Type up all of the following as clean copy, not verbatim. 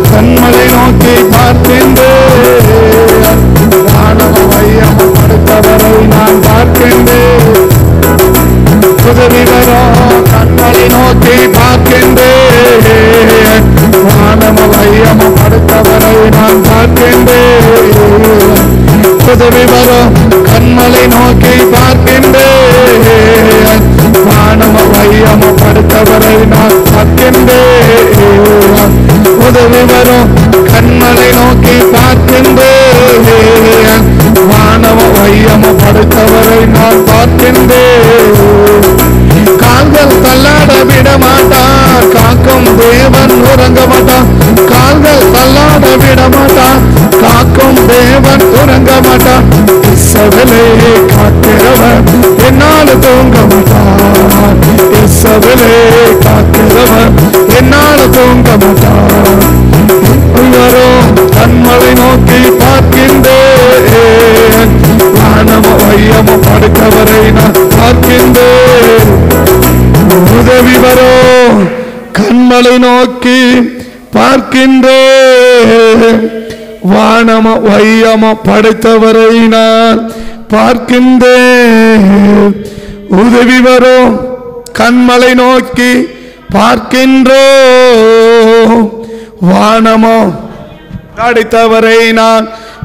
கண்மலை நோக்கி பார்க்கின்றேன். வானமும் வையமும் படைத்தவரை நான் பார்க்கின்றேன். உதவி வரும் கண்மலை நோக்கி பார்க்கின்றேன். வானமும் வையமும் படைத்தவரை நான் பார்க்கின்றேன். உதவி வரும் கண்மலை நோக்கி பார்க்கின்றேன். வானமும் வையமும் படைத்தவரை நான் பார்க்கின்றேன். உதவி வரும் கண்மலை நோக்கி பார்க்கின்றேன். வானமும் வையமும் படைத்தவரை நான் பார்க்கின்றேன். கால்கள் தள்ளாட விட மாட்டார், காக்கும் தேவன் உறங்க மாட்டான். கால்கள் தள்ளாட விட மாட்டான், காக்கும் தேவன் உறங்க மாட்டான். இஸ்ரவேலை காக்கிறவன் என்னால் தூங்க மாட்டான். இஸ்ரவேலை காக்கிறவன் என்னால் தூங்க மாட்டான். வரும் கண்மலை நோக்கி பார்க்கின்றேன். வானமும் வையமும் படைத்தவரை நான் பார்க்கின்றேன். உதவி வரும் கண்மலை நோக்கி பார்க்கின்றேன். வானமும் வையமும் படைத்தவரை நான் பார்க்கின்றேன். உதவி வரும் கண்மலை நோக்கி பார்க்கின்றோம். வானமும் படைத்தவரை நான்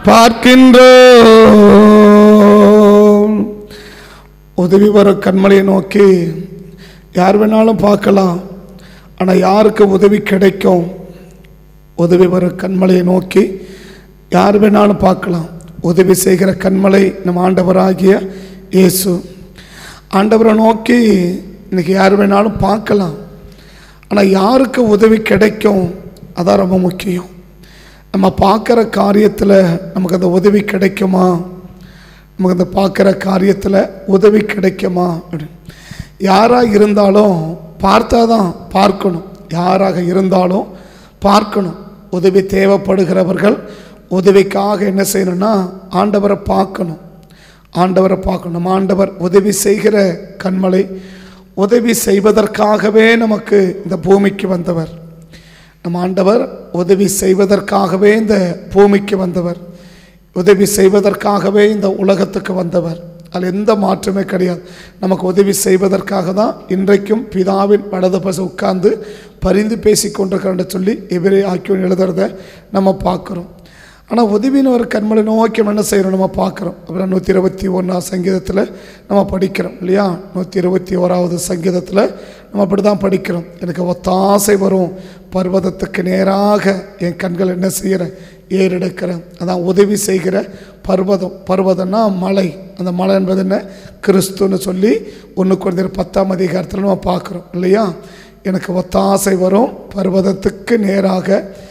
பார்க்கின்றோம். உதவி வரும் கண்மலையை நோக்கி யார் வேணாலும் பார்க்கலாம். ஆனால் யாருக்கு உதவி கிடைக்கும்? உதவி வரும் கண்மலையை நோக்கி யார் வேணாலும் பார்க்கலாம். உதவி செய்கிற கண்மலை நம் ஆண்டவராகிய இயேசு. ஆண்டவரை நோக்கி இன்னைக்கு யார் வேணாலும் பார்க்கலாம். ஆனால் யாருக்கு உதவி கிடைக்கும்? அதான் ரொம்ப முக்கியம். நம்ம பார்க்குற காரியத்தில் நமக்கு அந்த உதவி கிடைக்குமா? நமக்கு அந்த பார்க்குற காரியத்தில் உதவி கிடைக்குமா? யாராக இருந்தாலும் பார்த்தா தான் பார்க்கணும். யாராக இருந்தாலும் பார்க்கணும். உதவி தேவைப்படுகிறவர்கள் உதவிக்காக என்ன செய்யணும்னா ஆண்டவரை பார்க்கணும். ஆண்டவரை பார்க்கணும். நம்ம ஆண்டவர் உதவி செய்கிற கண்மலை, உதவி செய்வதற்காகவே நமக்கு இந்த பூமிக்கு வந்தவர். நம்ம ஆண்டவர் உதவி செய்வதற்காகவே இந்த பூமிக்கு வந்தவர். உதவி செய்வதற்காகவே இந்த உலகத்துக்கு வந்தவர். அதில் எந்த மாற்றமே கிடையாது. நமக்கு உதவி செய்வதற்காக தான் இன்றைக்கும் பிதாவின் வலது பக்கம் உட்கார்ந்து பரிந்து பேசி கொண்டிருக்கிறன்னு சொல்லி எபிரேய ஆக்கியோன் எழுதுறத நம்ம பார்க்குறோம். ஆனால் உதவின்னு ஒரு கண்மலை நோக்கி என்ன செய்யணும் நம்ம பார்க்குறோம். அப்புறம் 121 சங்கீதத்தில் நம்ம படிக்கிறோம் இல்லையா? 121 சங்கீதத்தில் நம்ம அப்படி தான் படிக்கிறோம். எனக்கு ஒத்தாசை வரும் பர்வதத்துக்கு நேராக என் கண்கள் என்ன செய்கிறேன்? ஏறெடுக்கிறேன். அதான் உதவி செய்கிற பர்வதம். பர்வதம்னா மலை. அந்த மலை என்பது என்ன? கிறிஸ்துன்னு சொல்லி 1 கொரிந்தியர் 10 நம்ம பார்க்குறோம் இல்லையா? எனக்கு ஒத்தாசை வரும் பர்வதத்துக்கு நேராக,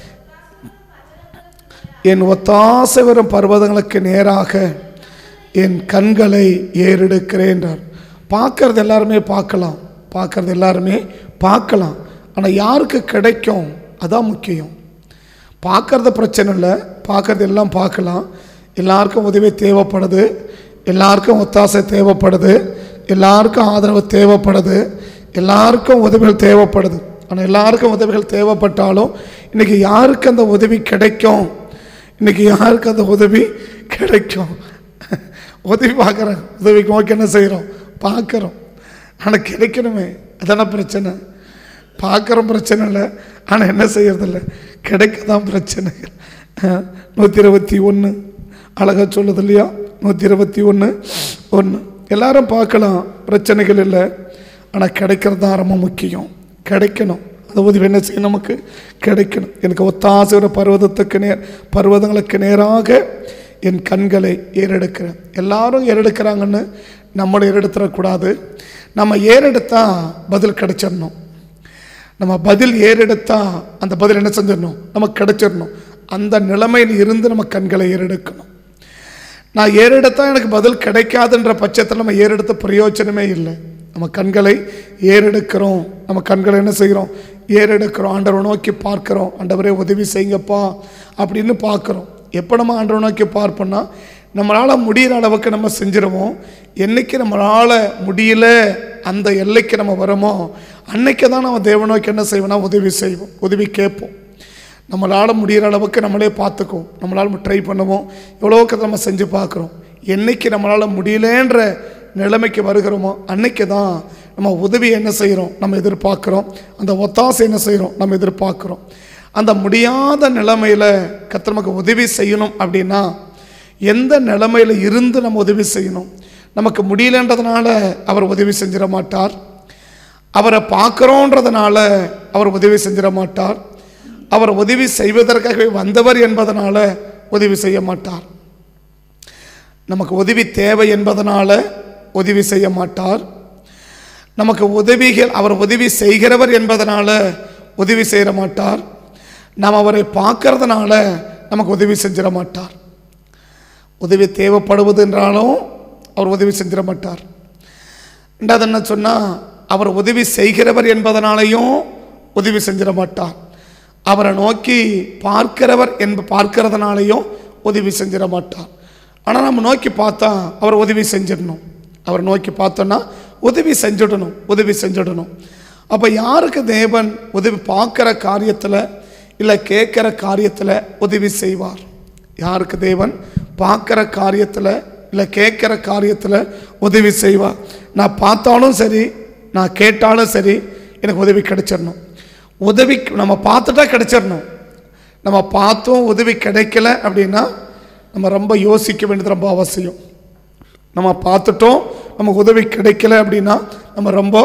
என் ஒத்தாசை வரும் பர்வதங்களுக்கு நேராக என் கண்களை ஏறெடுக்கிறேன் என்றார். பார்க்கறது எல்லாருமே பார்க்கலாம். பார்க்கறது எல்லாருமே பார்க்கலாம். ஆனால் யாருக்கு கிடைக்கும்? அதான் முக்கியம். பார்க்கறது பிரச்சனை இல்லை. பார்க்கறது எல்லாம் பார்க்கலாம். எல்லாருக்கும் உதவி தேவைப்படுது. எல்லாருக்கும் ஒத்தாசை தேவைப்படுது. எல்லாருக்கும் ஆதரவு தேவைப்படுது. எல்லாருக்கும் உதவிகள் தேவைப்படுது. ஆனால் எல்லாருக்கும் உதவிகள் தேவைப்பட்டாலும் இன்றைக்கி யாருக்கு அந்த உதவி கிடைக்கும்? இன்றைக்கி யாருக்கு அந்த உதவி கிடைக்கும்? உதவி பார்க்குறேன். உதவிக்கு நோக்கி என்ன செய்கிறோம்? பார்க்குறோம். ஆனால் கிடைக்கணுமே. அதான பிரச்சனை. பார்க்குறோம் பிரச்சனை இல்லை. ஆனால் என்ன செய்யறதில்ல? கிடைக்க தான் பிரச்சனை. 121 அழகாக சொல்லுது இல்லையா? 121:1 எல்லாரும் பார்க்கலாம், பிரச்சனைகள் இல்லை. ஆனால் கிடைக்கிறது தான் ரொம்ப முக்கியம். கிடைக்கணும். அந்த உதவி என்ன செய்யணும்? நமக்கு கிடைக்கணும். எனக்கு ஒத்தாசை பர்வதங்களுக்கு நேராக என் கண்களை ஏறெடுக்கிறேன். எல்லாரும் ஏறெடுக்கிறாங்கன்னு நம்மளும் ஏறெடுத்துடக்கூடாது. நம்ம ஏறெடுத்தால் பதில் கிடைச்சிடணும். நம்ம பதில் ஏறெடுத்தால் அந்த பதில் என்ன செஞ்சிடணும்? நமக்கு கிடைச்சிடணும். அந்த நிலைமையில் இருந்து நம்ம கண்களை ஏறெடுக்கணும். நான் ஏறெடுத்தால் எனக்கு பதில் கிடைக்காதுன்ற பட்சத்தில் நம்ம ஏறெடுத்த பிரயோஜனமே இல்லை. நம்ம கண்களை ஏறெடுக்கிறோம். நம்ம கண்களை என்ன செய்கிறோம்? ஏறெடுக்கிறோம். ஆண்டவரை நோக்கி பார்க்குறோம். ஆண்டவரே உதவி செய்யுங்கப்பா அப்படின்னு பார்க்குறோம். எப்போ நம்ம ஆண்டவரை நோக்கி பார்ப்போம்னா நம்மளால் முடிகிற அளவுக்கு நம்ம செஞ்சிருவோம். என்றைக்கு நம்மளால் முடியல அந்த எல்லைக்கு நம்ம வரோமோ அன்னைக்கு தான் நம்ம தேவ நோக்கி என்ன செய்வோம்னா உதவி செய்வோம், உதவி கேட்போம். நம்மளால் முடிகிற அளவுக்கு நம்மளே பார்த்துக்குவோம், நம்மளால் ட்ரை பண்ணுவோம், எவ்வளோக்கு நம்ம செஞ்சு பார்க்குறோம். என்றைக்கு நம்மளால் முடியலன்ற நிலைமைக்கு வருகிறோமோ அன்னைக்கு தான் நம்ம உதவி என்ன செய்கிறோம், நம்ம எதிர்பார்க்குறோம். அந்த ஒத்தாசை என்ன செய்கிறோம், நம்ம எதிர்பார்க்குறோம். அந்த முடியாத நிலைமையில் கர்த்தர் நமக்கு உதவி செய்யணும் அப்படின்னா எந்த நிலைமையில் இருந்து நம்ம உதவி செய்யணும்? நமக்கு முடியலன்றதுனால அவர் உதவி செஞ்சிட மாட்டார். அவரை பார்க்குறோன்றதுனால அவர் உதவி செஞ்சிட மாட்டார். அவர் உதவி செய்வதற்காகவே வந்தவர் என்பதனால உதவி செய்ய மாட்டார். நமக்கு உதவி தேவை என்பதனால உதவி செய்ய மாட்டார். நமக்கு உதவிகள் அவர் உதவி செய்கிறவர் என்பதனால உதவி செய்ய மாட்டார். நாம் அவரை பார்க்கறதுனால நமக்கு உதவி செஞ்சிட மாட்டார். உதவி தேவைப்படுவது என்றாலும் அவர் உதவி செஞ்சிட மாட்டார். ரெண்டாவது என்ன சொன்னால், அவர் உதவி செய்கிறவர் என்பதனாலையும் உதவி செஞ்சிட மாட்டார். அவரை நோக்கி பார்க்கிறதுனாலையும் உதவி செஞ்சிட மாட்டார். ஆனால் நம்ம நோக்கி பார்த்தா அவர் உதவி செஞ்சிடணும். அவரை நோக்கி பார்த்தோன்னா உதவி செஞ்சிடணும். அப்போ யாருக்கு தேவன் உதவி பார்க்குற காரியத்தில் இல்லை கேட்குற காரியத்தில் உதவி செய்வார்? யாருக்கு தேவன் பார்க்குற காரியத்தில் இல்லை கேட்குற காரியத்தில் உதவி செய்வார்? நான் பார்த்தாலும் சரி, நான் கேட்டாலும் சரி, எனக்கு உதவி கிடைச்சிடணும். உதவி நம்ம பார்த்துட்டா கிடைச்சிடணும். நம்ம பார்த்தும் உதவி கிடைக்கல அப்படின்னா நம்ம ரொம்ப யோசிக்க வேண்டியது ரொம்ப அவசியம். நம்ம பார்த்துட்டோம், நமக்கு உதவி கிடைக்கல அப்படின்னா நம்ம ரொம்ப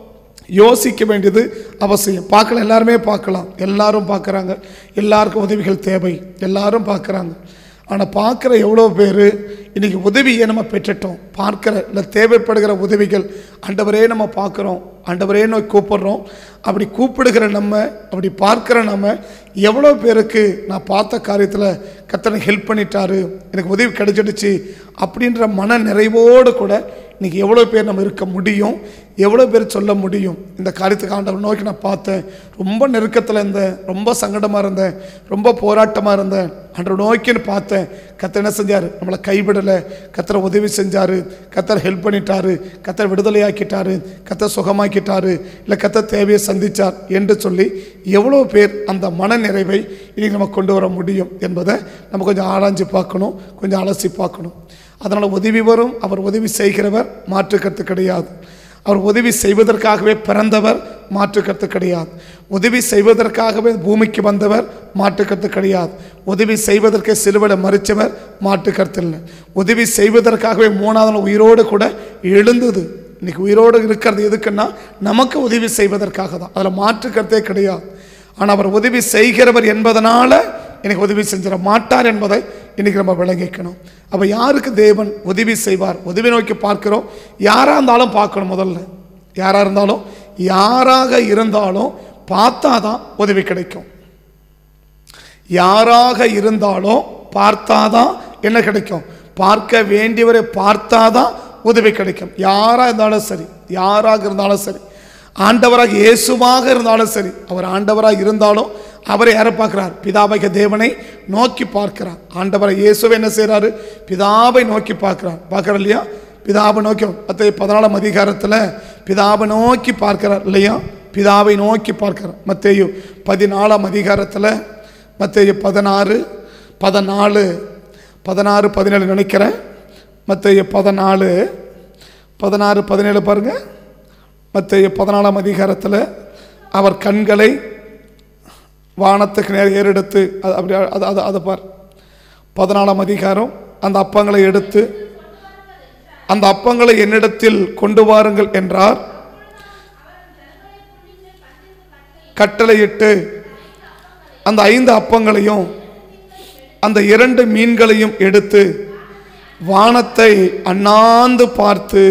யோசிக்க வேண்டியது அவசியம். பார்க்கலாம், எல்லாருமே பார்க்கலாம், எல்லாரும் பார்க்குறாங்க, எல்லாருக்கும் உதவிகள் தேவை, எல்லாரும் பார்க்குறாங்க. ஆனால் பார்க்குற எவ்வளோ பேர் இன்றைக்கி உதவியை நம்ம பெற்றுட்டோம்? பார்க்குற இல்லை தேவைப்படுகிற உதவிகள் ஆண்டவரே நம்ம பார்க்குறோம், ஆண்டவரே நோக்கி கூப்பிட்றோம். அப்படி கூப்பிடுகிற நம்ம, அப்படி பார்க்குற நம்ம எவ்வளோ பேருக்கு நான் பார்த்த காரியத்தில் கர்த்தர் ஹெல்ப் பண்ணிட்டாரு, எனக்கு உதவி கிடைச்சிடுச்சு அப்படின்ற மன நிறைவோடு கூட இன்றைக்கி எவ்வளோ பேர் நம்ம இருக்க முடியும்? எவ்வளோ பேர் சொல்ல முடியும்? இந்த காரியத்துக்கு ஆண்டவர் நோக்கி நான் பார்த்தேன், ரொம்ப நெருக்கத்தில் இருந்தேன், ரொம்ப சங்கடமாக இருந்தேன், ரொம்ப போராட்டமாக இருந்தேன், ஆண்டவர் நோக்கின்னு பார்த்தேன், கர்த்தர் என்ன செஞ்சார்? நம்மளை கைவிடலை, கர்த்தர் உதவி செஞ்சார், கர்த்தர் ஹெல்ப் பண்ணிட்டாரு, கர்த்தர் விடுதலையாக்கிட்டாரு, கர்த்தர் சுகமாக்கிட்டாரு, இல்லை கர்த்தர் தேவையை சந்தித்தார் என்று சொல்லி எவ்வளோ பேர் அந்த மன நிறைவை இன்றைக்கி நம்ம கொண்டு வர முடியும் என்பதை நம்ம கொஞ்சம் ஆராய்ச்சி பார்க்கணும், கொஞ்சம் அலசி பார்க்கணும். அதனால் உதவி வரும். அவர் உதவி செய்கிறவர், மாற்று கருத்து கிடையாது. அவர் உதவி செய்வதற்காகவே பிறந்தவர், மாற்று கருத்து கிடையாது. உதவி செய்வதற்காகவே பூமிக்கு வந்தவர், மாற்று கருத்து கிடையாது. உதவி செய்வதற்கு சிலுவையில் மரித்தவர், மாற்று கருத்து இல்லை. உதவி செய்வதற்காகவே 3ஆவது நாள் உயிரோடு கூட எழுந்தது. இன்றைக்கி உயிரோடு இருக்கிறது எதுக்குன்னா நமக்கு உதவி செய்வதற்காக தான், அதில் மாற்று கருத்தே கிடையாது. ஆனால் அவர் உதவி செய்கிறவர் என்பதனால எனக்கு உதவி செஞ்சிட மாட்டார் என்பதை இன்றைக்கி நம்ம விளங்கிக்கணும். அப்போ யாருக்கு தேவன் உதவி செய்வார்? உதவி நோக்கி பார்க்கிறோம். யாராக இருந்தாலும் பார்க்கணும். முதல்ல யாராக இருந்தாலும் பார்த்தா தான் உதவி கிடைக்கும். யாராக இருந்தாலும் பார்த்தாதான் என்ன கிடைக்கும்? பார்க்க வேண்டியவரை பார்த்தாதான் உதவி கிடைக்கும். யாராக இருந்தாலும் சரி, யாராக இருந்தாலும் சரி, ஆண்டவராக இயேசுவாக இருந்தாலும் சரி, அவர் ஆண்டவராக இருந்தாலும் அவரை யாரை பார்க்கிறார்? பிதாவாகிய தேவனை நோக்கி பார்க்கிறார். ஆண்டவரை இயேசுவை என்ன செய்கிறாரு? பிதாவை நோக்கி பார்க்கிறார் இல்லையா? பிதாவை நோக்கி மத்தேயு 14ஆம் அதிகாரத்தில் பிதாவை நோக்கி பார்க்கிறார் இல்லையா? பிதாவை நோக்கி பார்க்கிறார். மத்தேயு 14ஆம் அதிகாரத்தில் மத்தேயு 16-17 நினைக்கிறேன். மத்தேயு 16-17 பாருங்க. மத்தேயு 14ஆம் அதிகாரத்தில் அவர் கண்களை வானத்துக்கு நேரம் ஏறெடுத்து அப்படி அதை பார். 14ஆம் அதிகாரம், அந்த அப்பங்களை எடுத்து அந்த அப்பங்களை என்னிடத்தில் கொண்டு வாருங்கள் என்றார். கட்டளையிட்டு அந்த 5 அப்பங்களையும் அந்த 2 மீன்களையும் எடுத்து வானத்தை அண்ணாந்து பார்த்து,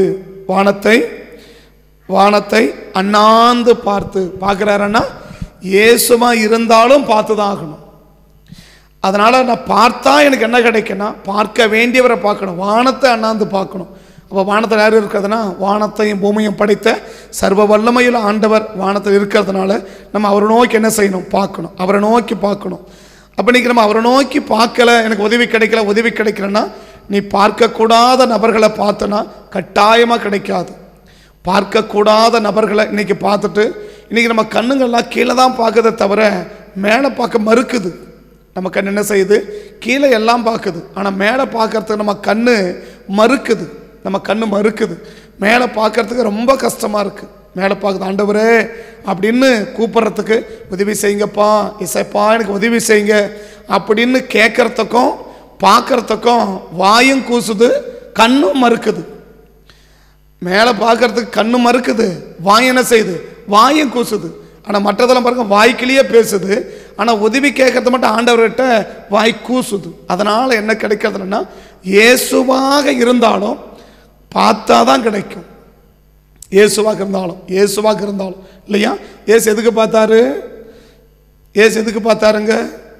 வானத்தை அண்ணாந்து பார்க்கிறாருன்னா இயேசுமா இருந்தாலும் பார்த்து தான் ஆகணும். அதனால் நான் பார்த்தா எனக்கு என்ன கிடைக்குன்னா, பார்க்க வேண்டியவரை பார்க்கணும், வானத்தை அண்ணாந்து பார்க்கணும். அப்போ வானத்தில் யார் இருக்கிறதுனா, வானத்தையும் பூமியும் படைத்த சர்வ வல்லமையில் ஆண்டவர் வானத்தில் இருக்கிறதுனால நம்ம அவரை நோக்கி என்ன செய்யணும்? பார்க்கணும், அவரை நோக்கி பார்க்கணும். அப்போ இன்றைக்கி நம்ம அவரை நோக்கி பார்க்கல, எனக்கு உதவி கிடைக்கலன்னா நீ பார்க்கக்கூடாத நபர்களை பார்த்தனா கட்டாயமாக கிடைக்காது. பார்க்கக்கூடாத நபர்களை இன்றைக்கி பார்த்துட்டு, இன்றைக்கி நம்ம கண்ணுங்கள்லாம் கீழே தான் பார்க்கறதை தவிர மேலே பார்க்க மறுக்குது. நம்ம கண் என்ன செய்யுது? கீழே எல்லாம் பார்க்குது. ஆனால் மேலே பார்க்கறதுக்கு நம்ம கண்ணு மறுக்குது. மேலே பார்க்கறதுக்கு ரொம்ப கஷ்டமாக இருக்குது. மேலே பார்க்குது. ஆண்டவரே அப்படின்னு கூப்பிட்றதுக்கு உதவி செய்யுங்கப்பா, இசைப்பா எனக்கு உதவி செய்யுங்க அப்படின்னு கேட்கறதுக்கும் பார்க்கறதுக்கும் வாயும் கூசுது, கண்ணும் மறுக்குது. மேலே பார்க்கறதுக்கு கண்ணு மறுக்குது, வாய் என்ன செய்யுது? வாயும் கூசுது. ஆனால் மற்றதெல்லாம் பாருங்க வாய்க்கிலேயே பேசுது. ஆனால் உதவி கேட்கறது மட்டும் ஆண்டவர்கிட்ட வாய் கூசுது. அதனால் என்ன கிடைக்கிறதுனா, இயேசுவாக இருந்தாலும் பார்த்தா தான் கிடைக்கும். இயேசுவாக இருந்தாலும் இல்லையா? இயேசு எதுக்கு பார்த்தாருங்க?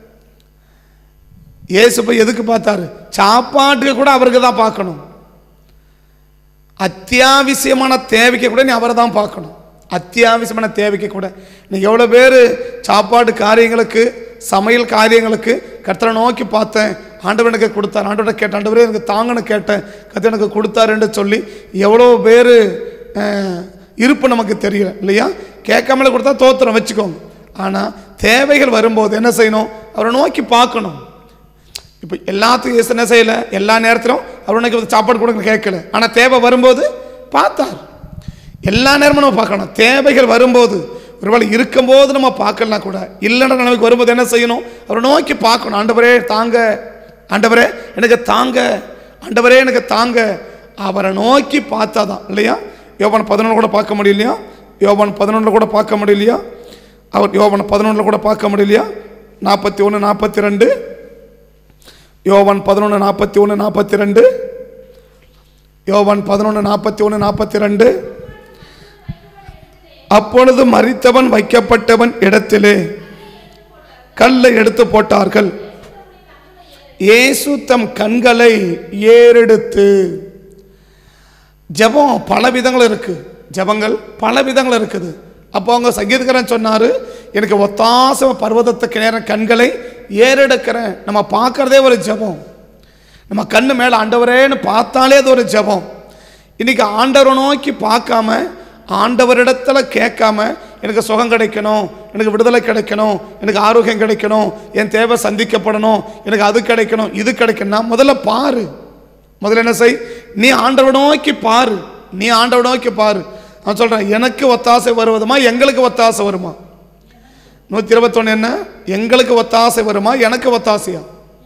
இயேசு போய் எதுக்கு பார்த்தாரு? சாப்பாட்டுக்கு கூட அவருக்கு தான் பார்க்கணும். அத்தியாவசியமான தேவைக்கு கூட நீ அவரை தான் பார்க்கணும். அத்தியாவசியமான தேவைக்கு கூட நீ எவ்வளோ பேர் சாப்பாடு காரியங்களுக்கு, சமையல் காரியங்களுக்கு கர்த்தரை நோக்கி பார்த்தேன், ஆண்டவர் எனக்கு கொடுத்தார், ஆண்டவரை கேட்டேன், ஆண்டவரே எனக்கு தாங்கன்னு கேட்டேன், கர்த்தர் எனக்கு கொடுத்தாருன்னு சொல்லி எவ்வளோ பேர் இருப்பு நமக்கு தெரியல இல்லையா? கேட்காமலே கொடுத்தா தோத்திரம் வச்சுக்கோங்க. ஆனால் தேவைகள் வரும்போது என்ன செய்யணும்? அவரை நோக்கி பார்க்கணும். இப்போ எல்லாத்துக்கும் இயேசு என்ன செய்யலை? எல்லா நேரத்திலும் அவருக்கு சாப்பாடு கொடுக்க கேட்கல. ஆனால் தேவை வரும்போது பார்த்தார். எல்லா நேரமும் நம்ம பார்க்கணும். தேவைகள் வரும்போது, ஒருவேளை இருக்கும்போது நம்ம பார்க்கலாம் கூட, இல்லைன்னா நமக்கு வரும்போது என்ன செய்யணும்? அவரை நோக்கி பார்க்கணும். ஆண்டவரே தாங்க, ஆண்டவரே எனக்கு தாங்க, ஆண்டவரே எனக்கு தாங்க. அவரை நோக்கி பார்த்தா தான் இல்லையா? யோவான் 11 கூட பார்க்க முடியலையா? யோவான் 11 கூட பார்க்க முடியலையா? அவர் யோவான் 11 கூட பார்க்க முடியலையா? 41 42 யோவான் 11 41 42 யோவான் 11 41 42 அப்பொழுது மரித்தவன் வைக்கப்பட்டவன் இடத்திலே கல்லை எடுத்து போட்டார்கள். இயேசு தம் கண்களை ஏறெடுத்து. ஜெபம் பல விதங்கள் இருக்கு. ஜெபங்கள் பல விதங்கள் இருக்குது. அப்போ அவங்க சங்கீதக்காரன் சொன்னாரு, எனக்கு ஒத்தாச பர்வதத்துக்கு நேரம் கண்களை ஏறெடுக்கிறேன். நம்ம பார்க்கறதே ஒரு ஜெபம். நம்ம கண்ணு மேலே ஆண்டவரேன்னு பார்த்தாலே அது ஒரு ஜெபம். இன்னைக்கு ஆண்டவரை நோக்கி பார்க்காம, ஆண்டவரிடத்துல கேட்காம, எனக்கு சுகம் கிடைக்கணும், எனக்கு விடுதலை கிடைக்கணும், எனக்கு ஆரோக்கியம் கிடைக்கணும், என் தேவை சந்திக்கப்படணும், எனக்கு அது கிடைக்கணும், இது கிடைக்கணும்னா முதல்ல பாரு. முதல்ல என்ன செய்? நீ ஆண்டவரை நோக்கி பாரு. நான் சொல்றேன், எனக்கு ஒத்தாசை வருவதுமா, எங்களுக்கு ஒத்தாசை வருமா? 121 என்ன? எங்களுக்கு ஒத்தாசை வருமா, எனக்கு ஒத்தாசையா?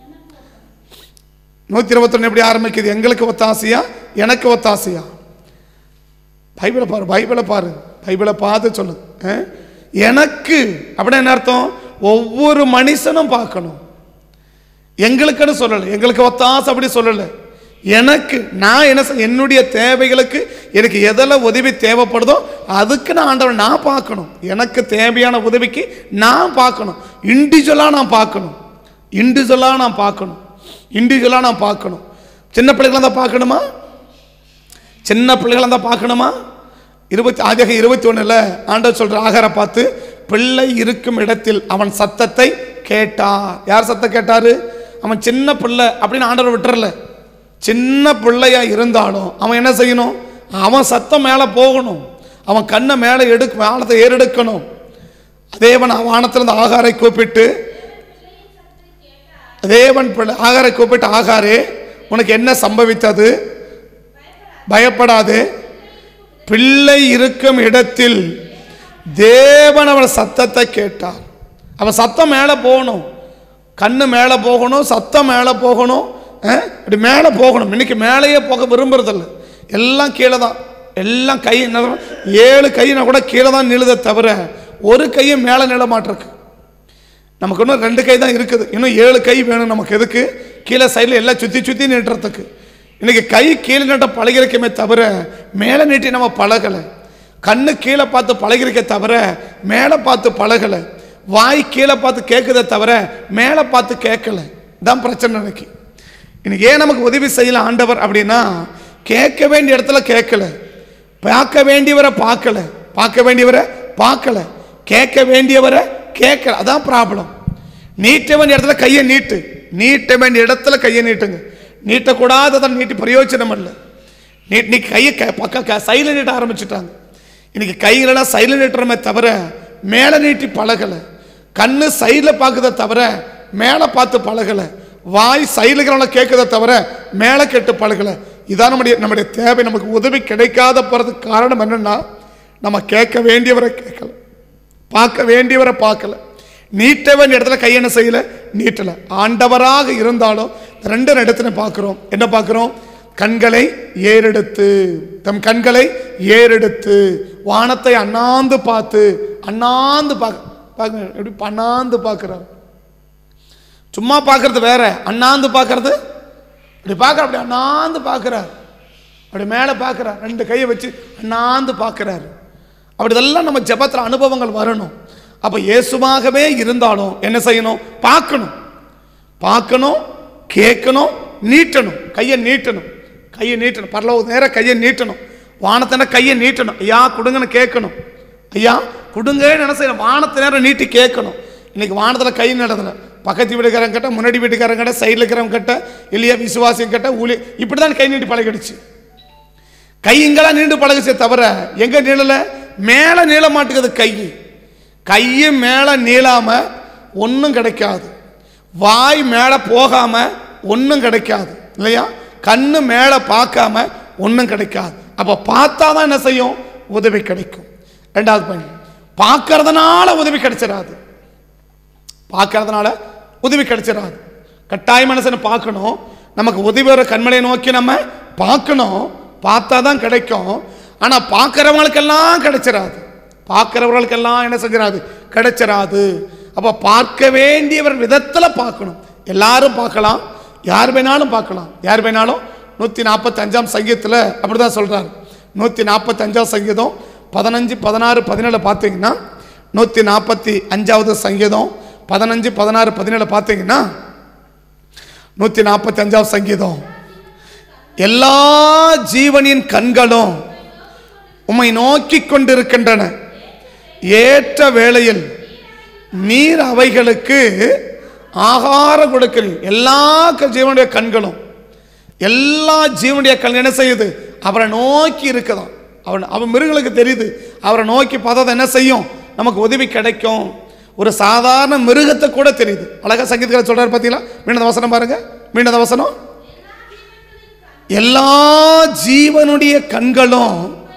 121 எப்படி ஆரம்பிக்குது? எங்களுக்கு ஒத்தாசையா, எனக்கு ஒத்தாசையா? பைபிளை பாரு, பைபிளை பார்த்து சொல்லு. எனக்கு அப்படின்னா என்ன அர்த்தம்? ஒவ்வொரு மனுஷனும் பார்க்கணும். எங்களுக்குன்னு சொல்லலை, எங்களுக்கு ஒத்தாசை அப்படி சொல்லலை. எனக்கு நான் என்ன, என்னுடைய தேவைகளுக்கு எனக்கு எதில் உதவி தேவைப்படுதோ அதுக்கு நான் ஆண்டவரை நான் பார்க்கணும். எனக்கு தேவையான உதவிக்கு நான் பார்க்கணும். இண்டிவிஜுவலாக நான் பார்க்கணும். சின்ன பிள்ளைகளாக தான் பார்க்கணுமா? ஆதியாகமம் 21 ஆண்டவர் சொல்ற ஆகாரை பார்த்து, பிள்ளை இருக்கும் இடத்தில் அவன் சத்தத்தை கேட்டார். யார் சத்தம் கேட்டாரு? அவன் சின்ன பிள்ளை அப்படின்னு ஆண்டவர் விட்டுறல. சின்ன பிள்ளையா இருந்தாலும் அவன் என்ன செய்யணும்? அவன் சத்தம் மேலே போகணும். அவன் கண்ணை மேலே வானத்தை ஏறெடுக்கணும். தேவன் வானத்திலிருந்து ஆகாரை கூப்பிட்டு, ஆகாரை கூப்பிட்டு, ஆகாரே உனக்கு என்ன சம்பவித்தது? பயப்படாது, பிள்ளை இருக்கும் இடத்தில் தேவன் அவன் சத்தத்தை கேட்டார். அவன் சத்தம் மேலே போகணும், கண்ணு மேலே போகணும், சத்தம் மேலே போகணும், அப்படி மேலே போகணும். இன்னைக்கு மேலேயே போக விரும்புறதில்லை, எல்லாம் கீழே தான். எல்லாம் கை 7 கையினா கூட கீழே தான் நிழுத தவிர ஒரு கையும் மேலே நில மாட்டிருக்கு. நமக்கு இன்னும் 2 கை தான் இருக்குது, இன்னும் 7 கை வேணும் நமக்கு. எதுக்கு? கீழே சைடில் எல்லாம் சுற்றி நீட்டுறதுக்கு. இன்னைக்கு கை கீழே நீட்ட பழகிருக்கமே தவிர மேலே நீட்டி நம்ம பழகலை. கண்ணு கீழே பார்த்து பழகிருக்கே தவிர மேலே பார்த்து பழகலை. வாய் கீழே பார்த்து கேட்குதே தவிர மேலே பார்த்து கேட்கல. தான் பிரச்சனை. இன்னைக்கு ஏன் நமக்கு உதவி செய்யல ஆண்டவர் அப்படின்னா, கேட்க வேண்டிய இடத்துல கேட்கல, பார்க்க வேண்டியவரை பார்க்கல, கேட்க வேண்டியவரை கேட்கல. அதான் ப்ராப்ளம். நீட்ட வேண்டிய இடத்துல கையை நீட்ட வேண்டிய இடத்துல கையை நீட்டுங்க. நீட்டக்கூடாததான் நீட்டி பிரயோஜனம் இல்லை. நீ கையை சைடில் நீட்ட ஆரம்பிச்சுட்டாங்க. இன்னைக்கு கைகளெல்லாம் சைடில் நீட்டுறமே தவிர மேலே நீட்டி பழகலை. கண்ணு சைடில் பார்க்குறத தவிர மேலே பார்த்து பழகலை. வாய் சைடுகளை கேட்குறத தவிர மேலே கேட்டு பழகலை. இதான் நம்முடைய தேவை. நமக்கு உதவி கிடைக்காத போகிறதுக்கு காரணம் என்னென்னா, நம்ம கேட்க வேண்டியவரை கேட்கல, பார்க்க வேண்டியவரை பார்க்கல, நீட்ட வேண்டிய இடத்துல கை என்ன செய்யலை, நீட்டலை. ஆண்டவராக இருந்தாலும் ரெண்டு இடத்துல பார்க்குறோம். என்ன பார்க்குறோம்? கண்களை ஏறெடுத்து, தம் கண்களை ஏறெடுத்து வானத்தை அண்ணாந்து பார்த்து, அண்ணாந்து எப்படி அண்ணாந்து பார்க்குறாரு. சும்மா பார்க்கறது வேற, அண்ணாந்து பார்க்கறது அப்படி பார்க்குற, அப்படி அண்ணாந்து பார்க்குறாரு, அப்படி மேலே பார்க்குறார், ரெண்டு கையை வச்சு அண்ணாந்து பார்க்குறாரு. அப்படி இதெல்லாம் நம்ம ஜெபத்தில் அனுபவங்கள் வரணும். அப்போ இயேசுவாகவே இருந்தாலும் என்ன செய்யணும்? பார்க்கணும், பார்க்கணும், கேட்கணும், நீட்டணும், கையை நீட்டணும், கையை நீட்டணும். பரலோக நேரம் கையை நீட்டணும், வானத்தின கையை நீட்டணும். ஐயா கொடுங்கன்னு கேட்கணும், ஐயா கொடுங்கன்னு என்ன செய்யணும்? வானத்தை நேரம் நீட்டி கேட்கணும். இன்னைக்கு வானத்தில் கை நடந்தல, பக்கத்து வீட்டுக்காரங்க கிட்ட, முன்னாடி வீட்டுக்காரங்க கிட்ட, சைடில் இருக்கிறவங்க கிட்ட, இல்லையா விசுவாசியம் கிட்ட, ஊழி, இப்படி தான் கை நீட்டி பழகிடுச்சு. கை இங்கெல்லாம் நீண்டு பழகுச்சே தவிர எங்க நீளல? மேலே நீள மாட்டுக்குது கை. கையை மேலே நீளாம ஒன்றும் கிடைக்காது, வாய் மேலே போகாம ஒன்றும் கிடைக்காது, இல்லையா? கண்ணு மேலே பார்க்காம ஒன்றும் கிடைக்காது. அப்போ பார்த்தா தான் என்ன செய்யும்? உதவி கிடைக்கும். ரெண்டாவது பாயிண்ட், பார்க்கறதுனால உதவி கிடைச்சிடாது. பார்க்கறதுனால உதவி கிடைச்சிடாது. கட்டாய மனசனை பார்க்கணும். நமக்கு உதவி வர கண்மலையை நோக்கி நம்ம பார்க்கணும், பார்த்தா தான் கிடைக்கும். ஆனால் பார்க்குறவங்களுக்கெல்லாம் கிடைச்சிடாது, பார்க்குறவர்களுக்கெல்லாம் என்ன செஞ்சிடாது? கிடைச்சிடாது. அப்போ பார்க்க வேண்டியவர் விதத்தில் பார்க்கணும். எல்லாரும் பார்க்கலாம், யார் வேணாலும் பார்க்கலாம், யார் வேணாலும். 145ஆம் சங்கீதத்தில் அப்படி தான் சொல்கிறார். 145ஆம் சங்கீதம் 15, 16, 17 பார்த்தீங்கன்னா, 145வது சங்கீதம் 15, 16, 17 பார்த்தீங்கன்னா, 145ஆம் சங்கீதம், எல்லா ஜீவனின் கண்களும் உம்மை நோக்கி கொண்டிருக்கின்றன, ஏற்ற வேளையில் நீர் அவைகளுக்கு ஆகாரம் கொடுக்கிறீர். எல்லா ஜீவனுடைய கண்களும், எல்லா ஜீவனுடைய கண் என்ன செய்யுது? அவரை நோக்கி இருக்குதான். அவன் மிருகங்களுக்கு தெரியுது, அவரை நோக்கி பார்த்தா என்ன செய்யும்? நமக்கு உதவி கிடைக்கும். ஒரு சாதாரண மிருகத்தை கூட தெரியுது. அழகா சங்கீதக்காரர் சொல்றாரு பார்த்தீங்களா? மீண்டும் வசனம் பாருங்க, மீண்டும் வசனம். எல்லா ஜீவனுடைய கண்களும்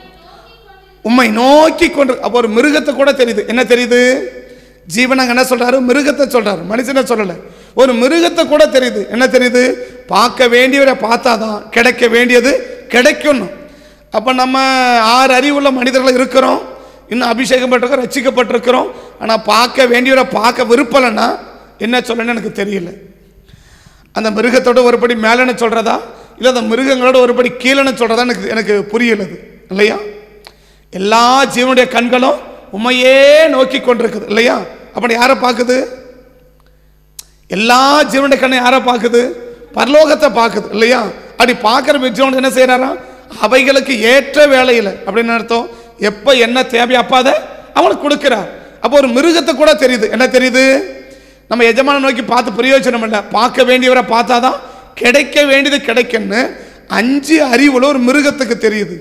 உம்மை நோக்கி கொண்டு. அப்போ ஒரு மிருகத்தை கூட தெரியுது. என்ன தெரியுது? ஜீவனாங்க என்ன சொல்றாரு? மிருகத்தை சொல்றாரு, மனுஷனை சொல்லல. ஒரு மிருகத்தை கூட தெரியுது. என்ன தெரியுது? பார்க்க வேண்டியவரை பார்த்தாதான் கிடைக்க வேண்டியது கிடைக்கணும். அப்போ நம்ம 6 அறிவுள்ள மனிதர்கள் இருக்கிறோம், இன்னும் அபிஷேகம் பெற்றிருக்கோம், ரட்சிக்கப்பட்டிருக்கிறோம். ஆனால் பார்க்க வேண்டியவரை பார்க்க விருப்பலைன்னா என்ன சொல்லணும்னு எனக்கு தெரியல. அந்த மிருகத்தோட ஒருபடி மேலன்னு சொல்றதா, இல்லை அந்த மிருகங்களோட ஒருபடி கீழன்னு சொல்றதா எனக்கு புரியலது, இல்லையா? எல்லா ஜீவனுடைய கண்களும் உண்மையே நோக்கி கொண்டிருக்குது, இல்லையா? அப்படி யாரை பார்க்குது? எல்லா ஜீவனுடைய கண்ணை யாரை பார்க்குது? பரலோகத்தை பார்க்குது, இல்லையா? அப்படி பார்க்குற ஜீவன் என்ன செய்யறாரா? அவைகளுக்கு ஏற்ற வேலையில், அப்படின்னு அர்த்தம், எப்போ என்ன தேவையோ அப்போ அதை அவங்களுக்கு கொடுக்கிறார். அப்போ ஒரு மிருகத்தை கூட தெரியுது. என்ன தெரியுது? நம்ம எஜமான நோக்கி பார்த்து பிரயோஜனம் இல்லை, பார்க்க வேண்டியவரை பார்த்தாதான் கிடைக்க வேண்டியது கிடைக்குன்னு 5 அறிவுல ஒரு மிருகத்துக்கு தெரியுது.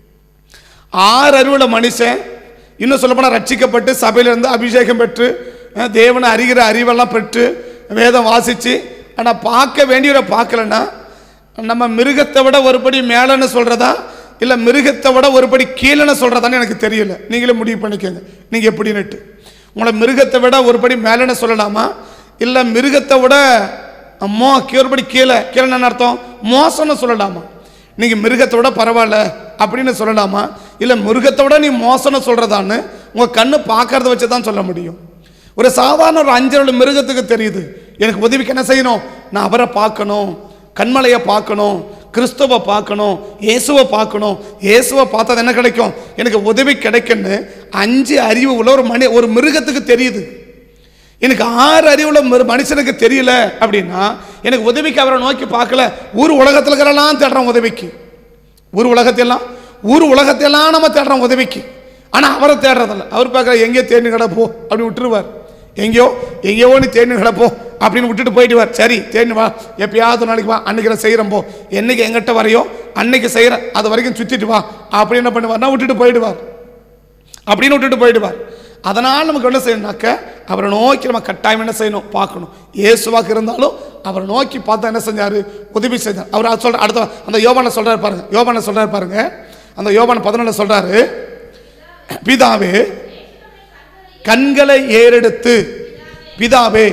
6 அறிவுள்ள மனுஷன், இன்னும் சொல்லப்போனால் ரட்சிக்கப்பட்டு சபையிலிருந்து அபிஷேகம் பெற்று தேவனை அறிகிற அறிவெல்லாம் பெற்று வேதம் வாசித்து, ஆனால் பார்க்க வேண்டியவரை பார்க்கலன்னா நம்ம மிருகத்தை விட ஒருபடி மேலன்னு சொல்கிறதா இல்லை மிருகத்தை விட ஒருபடி கீழன்னு சொல்கிறதான்னு எனக்கு தெரியல. நீங்களே முடிவு பண்ணிக்கோங்க, நீங்கள் எப்படின்னுட்டு. உங்களை மிருகத்தை விட ஒருபடி மேலன்னு சொல்லலாமா, இல்லை மிருகத்தை விட ஒருபடி கீழேன்னு அர்த்தம் மோசம்னு சொல்லலாமா? நீங்கள் மிருகத்தை விட பரவாயில்ல அப்படின்னு சொல்லலாமா, இல்லை மிருகத்தை விட நீ மோசம்னு சொல்கிறதான்னு உங்கள் கண்ணு பார்க்கறத வச்சு தான் சொல்ல முடியும். ஒரு சாதாரண ஒரு 5 மிருகத்துக்கு தெரியுது, எனக்கு உதவிக்கு என்ன செய்யணும்? நான் அவரை பார்க்கணும், கண்மலையை பார்க்கணும், கிறிஸ்துவை பார்க்கணும், இயேசுவை பார்க்கணும். இயேசுவை பார்த்தா என்ன கிடைக்கும்? எனக்கு உதவி கிடைக்குன்னு 5 அறிவு உள்ள ஒரு மிருகத்துக்கு தெரியுது. எனக்கு 6 அறிவுள்ள மனுஷனுக்கு தெரியல அப்படின்னா எனக்கு உதவிக்கு அவரை நோக்கி பார்க்கல. ஊர் உலகத்தில் இருக்கிறெல்லாம் தேடுறோம் உதவிக்கு, ஊர் உலகத்தையெல்லாம் நம்ம தேடுறோம் உதவிக்கு. ஆனால் அவரை தேடுறதில்ல. அவர் பார்க்குற எங்கேயோ தேடி கிடப்போ அப்படி விட்டுருவார், எங்கேயோ நீ தேடி கிடப்போ அப்படின்னு விட்டுட்டு போயிடுவார். சரி தேடி வா, எப்பயாவது நாளைக்கு வா, அன்னைக்கு நான் செய்கிறேன் போ, என்னைக்கு எங்கிட்ட வரையோ அன்னைக்கு செய்கிறேன், அது வரைக்கும் சுற்றிட்டு வா அப்படின்னு என்ன பண்ணுவார்னா விட்டுட்டு போயிடுவார். அதனால் நமக்கு என்ன செய்யணும்னாக்க அவரை நோக்கி நம்ம கட்டாயம் என்ன செய்யணும், பார்க்கணும். இயேசுவாக இருந்தாலும் அவரை நோக்கி பார்த்தா என்ன செஞ்சார், உதவி செஞ்சார். அவர் சொல்ற அடுத்த அந்த யோவான சொல்றாரு பாருங்க, யோவான சொல்றாரு பாருங்க, அந்த யோவான் 14 சொல்றாரு, பிதாவே கண்களை ஏறெடுத்து, பிதாவே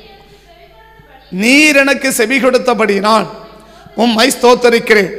நீர் எனக்கு செவி கொடுத்தபடினால் உம்மை ஸ்தோத்தரிக்கிறேன்.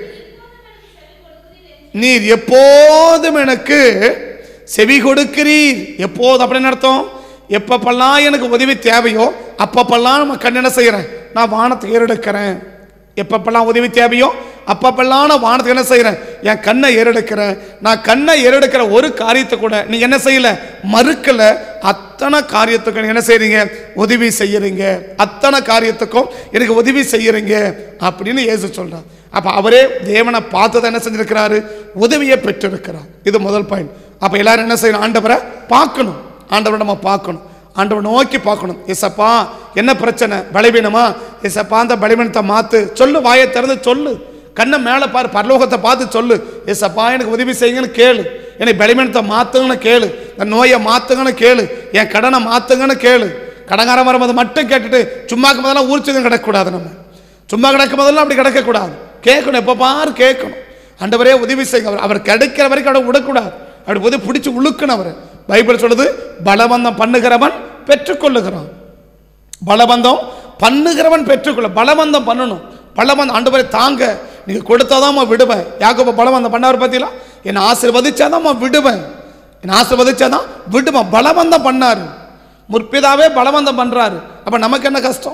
நீர் எப்போதும் எனக்கு செவி கொடுக்கிறீர். எப்போது அப்படின்னு அர்த்தம், எப்பப்பெல்லாம் எனக்கு உதவி தேவையோ அப்பப்பெல்லாம் நம்ம கண் என்ன செய்யறேன், நான் வானத்தை ஏறெடுக்கிறேன். எப்பப்பெல்லாம் உதவி தேவையோ அப்பப்பெல்லாம் நான் வானத்தை என்ன செய்யறேன், என் கண்ணை ஏறெடுக்கிறேன். நான் கண்ணை ஏறெடுக்கிற ஒரு காரியத்தை கூட நீங்க என்ன செய்யல, மறுக்கல. அத்தனை காரியத்துக்கும் நீங்க என்ன செய்றீங்க, உதவி செய்யறீங்க. அத்தனை காரியத்துக்கும் எனக்கு உதவி செய்யறீங்க அப்படின்னு இயேசு சொல்றார். அப்ப அவரே தேவனை பார்த்து என்ன செஞ்சிருக்கிறாரு, உதவியை பெற்றிருக்கிறார். இது முதல் பாயிண்ட். அப்ப எல்லாரும் என்ன செய்யணும், ஆண்டவரை பார்க்கணும். ஆண்டவரை நம்ம பார்க்கணும், ஆண்டவரை நோக்கி பார்க்கணும். ஏசப்பா என்ன பிரச்சனை, பலவீனமா, ஏசப்பா அந்த பலவீனத்தை மாத்து சொல்லு, வாயை திறந்து சொல்லு, கண்ணை மேலே பாரு, பரலோகத்தை பார்த்து சொல்லு, ஏசப்பா எனக்கு உதவி செய்யுங்கன்னு கேளு, எனக்கு பலவீனத்தை மாத்துங்கன்னு கேளு, இந்த நோயை மாத்துங்கன்னு கேளு, என் கடனை மாத்துங்கன்னு கேளு. கடங்காரம் வரும்போது மட்டும் கேட்டுட்டு சும்மாக்கு போதெல்லாம் ஊர்ச்சிதும் கிடக்கக்கூடாது. நம்ம சும்மா கிடக்கும் போதெல்லாம் அப்படி கிடக்கக்கூடாது, கேட்கணும். எப்போ பாரு கேட்கணும், ஆண்டவரே உதவி செய்யுங்க. அவர் கிடைக்கிற வரைக்கும் அவரை விடக்கூடாது, அப்படி உதவி பிடிச்சி உழுக்கணும். அவர் பைபிள் சொல்லுது, பலவந்தம் பண்ணுகிறவன் பெற்றுக்கொள்ளுகிறான். பலவந்தம் பண்ணுகிறவன் பெற்றுக்கொள்ள, பலவந்தம் பண்ணணும். பலவந்தம் ஆண்டவரை தாங்க, நீங்க கொடுத்தாதான் விடுவேன். யாக்கோபு பலவந்தம் பண்ணவர் பார்த்தீங்களா, என்னை ஆசீர்வதிச்சாதான் விடுவேன், என்னை ஆசீர்வதிச்சாதான் விடுவேன். பலவந்தம் பண்ணாரு, முற்பிதாவே பலவந்தம் பண்றாரு. அப்ப நமக்கு என்ன கஷ்டம்,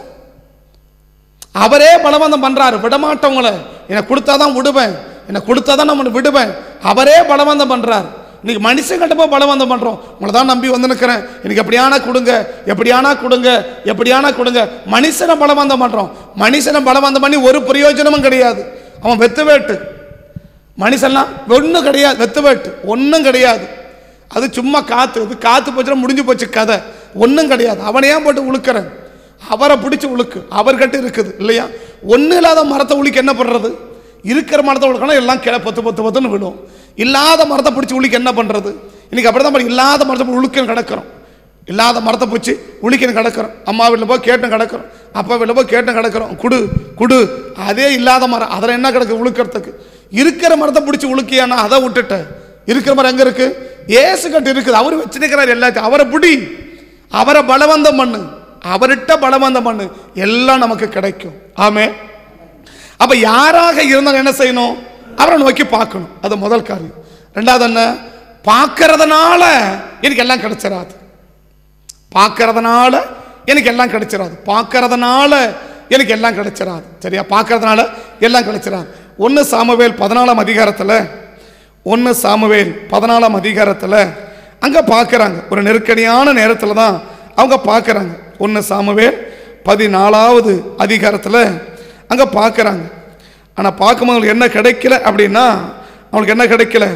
அவரே பலவந்தம் பண்றாரு, விடமாட்டவங்கள. என்னை கொடுத்தாதான் விடுவேன், என்னை கொடுத்தாதான் நம்ம விடுவேன். அவரே பலவந்தம் பண்றாரு. இன்னைக்கு மனுஷங்கிட்ட போய் பலவந்தம் பண்றோம், உங்களை தான் நம்பி வந்து நிற்கிறேன், எனக்கு எப்படியானா கொடுங்க, எப்படியானா கொடுங்க, எப்படியானா கொடுங்க. மனுஷனை பலவந்தம் பண்றோம். மனுஷனை பலவந்தம் பண்ணி ஒரு பிரயோஜனமும் கிடையாது. அவன் வெத்து வேட்டு மனுஷன்லாம் ஒன்றும் கிடையாது, வெத்து வேட்டு ஒன்றும் கிடையாது. அது சும்மா காத்து, அது காத்து போச்சுன்னா முடிஞ்சு போச்சு கதை, ஒன்றும் கிடையாது. அவனையே போட்டு உழுக்கிறேன், அவரை பிடிச்சி உழுக்கு, அவர்கிட்ட இருக்குது இல்லையா. ஒன்றும் இல்லாத மரத்தை உளிக்க என்ன பண்ணுறது, இருக்கிற மரத்தை உழுக்கணும் எல்லாம் கிளை பொத்து பொத்து பொத்துன்னு விடும். இல்லாத மரத்தை பிடிச்சி உளிக்க என்ன பண்ணுறது, இன்னைக்கு அப்படி தான் இல்லாத மரத்தை உழுக்கன்னு கிடக்கிறோம், இல்லாத மரத்தை பிடிச்சி உளிக்கன்னு கிடக்கிறோம். அம்மா வீட்டில் போய் கேட்டும் கிடக்கிறோம், அப்பா வீட்டில் போய் கேட்டும் கிடக்கிறோம், குடு குடு. அதே இல்லாத மரம் அதில் என்ன கிடக்கு உழுக்கிறதுக்கு, இருக்கிற மரத்தை பிடிச்சி உழுக்கியானா அதை விட்டுட்டேன். இருக்கிற மரம் எங்கே இருக்கு, ஏசு கட்டு இருக்குது, அவர் வச்சுருக்கிறார் எல்லாத்தையும். அவரை பிடி, அவரை பலவந்தம் பண்ணு, அவர்கிட்ட பலவந்தம் பண்ணு, எல்லாம் நமக்கு கிடைக்கும். ஆமே. அப்ப யாராக இருந்தாலும் என்ன செய்யணும், அவரை நோக்கி பார்க்கணும். அது முதல் காரியம். ரெண்டாவது என்ன, பார்க்கறதுனால எனக்கு எல்லாம் கிடைச்சிடாது, பார்க்கறதுனால எனக்கு எல்லாம் கிடைச்சிடாது, பார்க்கறதுனால எனக்கு எல்லாம் கிடைச்சிடாது. சரியா, பார்க்கறதுனால எல்லாம் கிடைச்சிடாது. 1 சாமுவேல் 14ஆம் அதிகாரத்தில், 1 சாமுவேல் 14ஆம் அதிகாரத்தில் அங்கே பார்க்குறாங்க. ஒரு நெருக்கடியான நேரத்தில் தான் அவங்க பார்க்குறாங்க. 1 சாமுவேல் 14ஆவது அதிகாரத்தில் அங்கே பார்க்குறாங்க. ஆனால் பார்க்கும்போது என்ன கிடைக்கல அப்படின்னா, அவங்களுக்கு என்ன கிடைக்கல,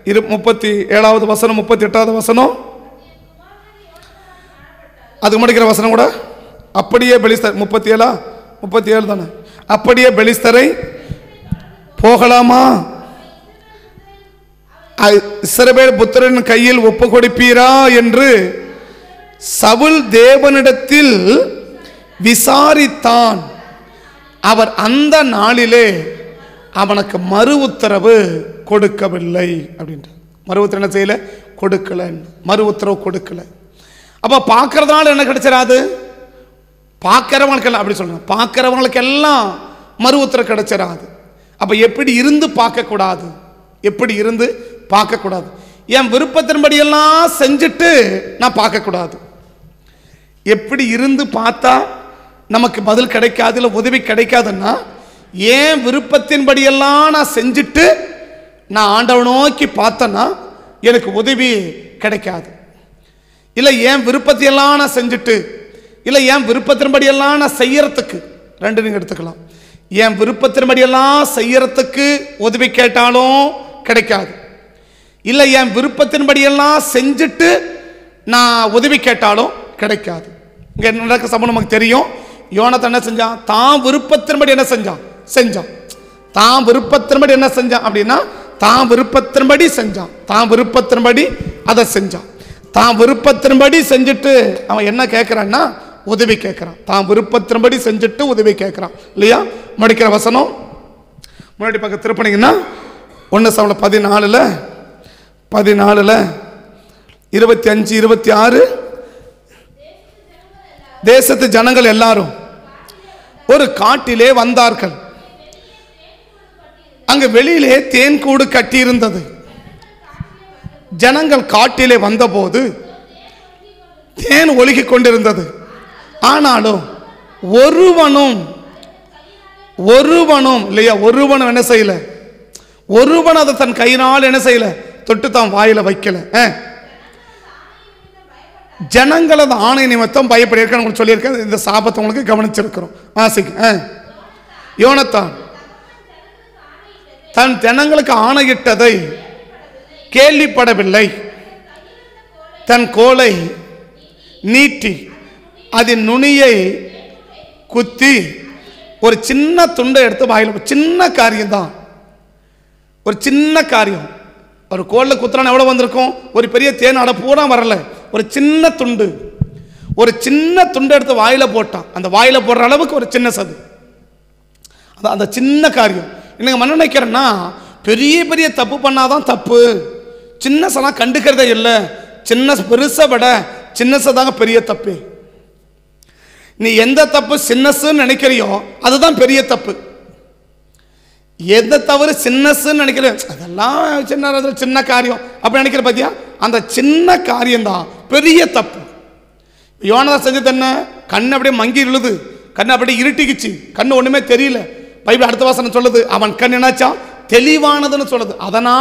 37வது வசனம் 38வது வசனம் அதுக்கு முடிக்கிற வசனம் கூட, அப்படியே பெலிஸ்தர் 37 தானே, அப்படியே பெலிஸ்தரை போகலாமா, இஸ்ரவேல் புத்திரன் கையில் ஒப்பு கொடுப்பீரா என்று சவுல் தேவனிடத்தில் விசாரித்தான். அவர் அந்த நாளிலே அவனுக்கு மறு உத்தரவு கொடுக்கவில்லை அப்படின்ற. மறு உத்தரவு என்ன செய்யல, கொடுக்கல, மறு உத்தரவு கொடுக்கல. அப்ப பார்க்கறதுனால என்ன கிடைச்சிடாது, பார்க்கிறவங்களுக்கு எல்லாம் அப்படி சொல்றேன், பார்க்கிறவங்களுக்கு எல்லாம் மறு உத்தரவு கிடைச்சிடாது. அப்ப எப்படி இருந்து பார்க்கக்கூடாது, எப்படி இருந்து பார்க்கக்கூடாது, என் விருப்பத்தின்படி எல்லாம் செஞ்சுட்டு நான் பார்க்கக்கூடாது. எப்படி இருந்து பார்த்தா நமக்கு பதில் கிடைக்காது, இல்லை உதவி கிடைக்காதுன்னா, ஏன் விருப்பத்தின்படியெல்லாம் நான் செஞ்சுட்டு நான் ஆண்டவனை நோக்கி பார்த்தேன்னா எனக்கு உதவி கிடைக்காது. இல்லை என் விருப்பத்தையெல்லாம் நான் செஞ்சுட்டு, இல்லை என் விருப்பத்தின்படியெல்லாம் நான் செய்யறதுக்கு, ரெண்டு நீங்கள் எடுத்துக்கலாம். என் விருப்பத்தின்படியெல்லாம் செய்யறதுக்கு உதவி கேட்டாலும் கிடைக்காது, இல்லை என் விருப்பத்தின்படியெல்லாம் செஞ்சுட்டு நான் உதவி கேட்டாலும் கிடைக்காது. இங்கே நடக்க சம்பவம் நமக்கு தெரியும். யோனத்தான் என்ன செஞ்சான், தான் விருப்பத்தின்படி என்ன செஞ்சான், தான் விருப்பத்தின்படி என்ன செஞ்சான் அப்படின்னா, தான் விருப்பத்தின்படி செஞ்சான், தான் விருப்பத்தின்படி அதை செஞ்சான். தான் விருப்பத்தின்படி செஞ்சுட்டு அவன் என்ன கேட்கிறான்னா உதவி கேட்கிறான். தான் விருப்பத்தின்படி செஞ்சுட்டு உதவி கேட்கிறான் இல்லையா? முடிக்கிற வசனம் முன்னாடி பக்கம் திருப்பினீங்கன்னா 1 Samuel 14 25 26 தேசத்து ஜனங்கள் எல்லாரும் ஒரு காட்டிலே வந்தார்கள். அங்கு வெளியிலே தேன் கூடு கட்டியிருந்தது. ஜனங்கள் காட்டிலே வந்தபோது தேன் ஒழுகிக் கொண்டிருந்தது. ஆனாலும் ஒருவனும் இல்லையா, ஒருவனும் என்ன செய்யல, ஒருவன் அதை தன் கையினால் என்ன செய்யல, தொட்டு தான் வாயில வைக்கல. ஜனங்களது ஆணை நிமித்தம் பயப்பட சொல்லியிருக்கேன். இந்த சாபத்தை உங்களுக்கு கவனிச்சிருக்கிறோம். யோனத்தான் தன் ஜனங்களுக்கு ஆணையிட்டதை கேள்விப்படவில்லை. தன் கோலை நீட்டி அதன் நுனியை குத்தி ஒரு சின்ன துண்டை எடுத்து வாயில, சின்ன காரியம்தான், ஒரு சின்ன காரியம். ஒரு கோலில் குத்துறான் எவ்வளோ வந்திருக்கும்? ஒரு பெரிய தேன் அடை பூரா வரல, ஒரு சின்ன துண்டு, ஒரு சின்ன துண்டு எடுத்து வாயில போட்டான். அந்த வாயில போடுற அளவுக்கு ஒரு சின்ன சது, அந்த சின்ன காரியம். இன்னைக்கு மன நினைக்கிறேன்னா பெரிய பெரிய தப்பு பண்ணாதான் தப்பு, சின்ன சனா கண்டுக்கிறதே இல்லை. சின்ன பெருசை விட சின்னதாங்க பெரிய தப்பு. நீ எந்த தப்பு சின்னசுன்னு நினைக்கிறியோ அதுதான் பெரிய தப்பு. எந்த தவறு சின்னசுன்னு நினைக்கிற அதெல்லாம் சின்ன காரியம் அப்படி நினைக்கிற பாத்தியா, அந்த சின்ன காரியம் தான் பெரிய தப்பு. யோனா செஞ்சது என்ன? கண்ணு அப்படியே மங்கி இழுது, கண்ணு அப்படியே இருட்டிக்குச்சு, கண்ணு ஒண்ணுமே தெரியல. பைபிள் அடுத்த வசனம் சொல்லுது, அவன் கண் என்னாச்சா தெளிவானதுன்னு சொல்லுது.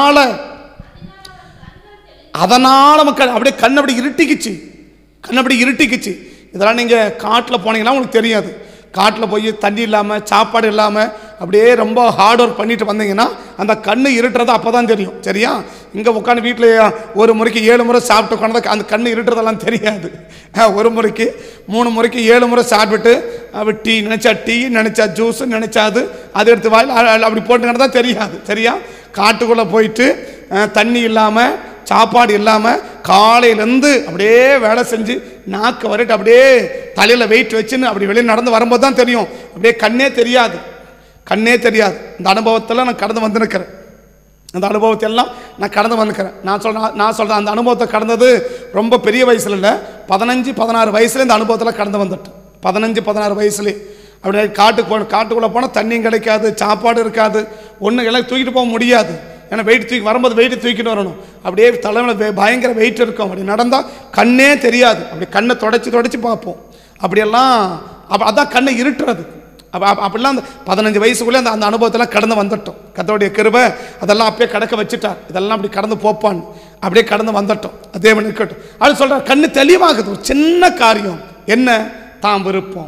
அதனால மக்கள் அப்படியே கண் அப்படி இருட்டிக்குச்சு, கண் அப்படி இருட்டிக்குச்சு. இதெல்லாம் நீங்க காட்டில் போனீங்கன்னா உங்களுக்கு தெரியாது. காட்டில் போய் தண்ணி இல்லாமல் சாப்பாடு இல்லாமல் அப்படியே ரொம்ப ஹார்ட் ஒர்க் பண்ணிட்டு வந்தீங்கன்னா அந்த கண்ணு இருட்டுறது அப்போ தான் தெரியும். சரியா? இங்கே உட்காந்து வீட்டில் ஒரு முறைக்கு 7 முறை சாப்பிட்டு உட்காந்து அந்த கண்ணு இருட்டுறதெல்லாம் தெரியாது. ஒரு முறைக்கு 3 முறைக்கு 7 முறை சாப்பிட்டு அப்படி டீ நினச்சா ஜூஸ் நினச்சா அது எடுத்து வாயில் அப்படி போட்டுக்கிட்டு தான் தெரியாது. சரியா? காட்டுக்குள்ளே போயிட்டு தண்ணி இல்லாமல் சாப்பாடு இல்லாமல் காலையிலேருந்து அப்படியே வேலை செஞ்சு நாக்கு வரட்டு அப்படியே தலையில் வெயிட் வச்சுன்னு அப்படி வெளியே நடந்து வரும்போது தான் தெரியும். அப்படியே கண்ணே தெரியாது. இந்த அனுபவத்தில் நான் கடந்து வந்துருக்கிறேன். அந்த அனுபவத்தை எல்லாம் நான் கடந்து வந்துக்கிறேன். நான் சொல்கிறேன் அந்த அனுபவத்தை கடந்தது ரொம்ப பெரிய வயசுல இல்லை, 15-16 வயசுல இந்த அனுபவத்தில் கடந்து வந்துட்டேன். 15-16 வயசுலேயே அப்படியே காட்டுக்குள்ளே போனால் தண்ணியும் கிடைக்காது, சாப்பாடு இருக்காது, ஒன்றும் எல்லாம் தூக்கிட்டு போக முடியாது. ஏன்னா வரும்போது வெயிட்டு தூக்கிட்டு வரணும். அப்படியே தலைமையில் பயங்கர வெயிட் இருக்கும். அப்படி நடந்தால் கண்ணே தெரியாது. அப்படி கண்ணை தொடச்சி பார்ப்போம். அப்படியெல்லாம் அதான் கண்ணை இருட்டுறது. அப்படிலாம் அந்த 15 வயசுக்குள்ளே அந்த அனுபவத்தெல்லாம் கடந்து வந்துட்டோம். கர்த்தருடைய கிருபை அதெல்லாம் அப்பயே கடக்க வச்சுட்டார். இதெல்லாம் அப்படி கடந்து போப்பான்னு அப்படியே கடந்து வந்துட்டோம். அதே மாதிரி இருக்கட்டும். அது சொல்கிறார், கண்ணு தெளிவாகுது. ஒரு சின்ன காரியம் என்ன? தாம்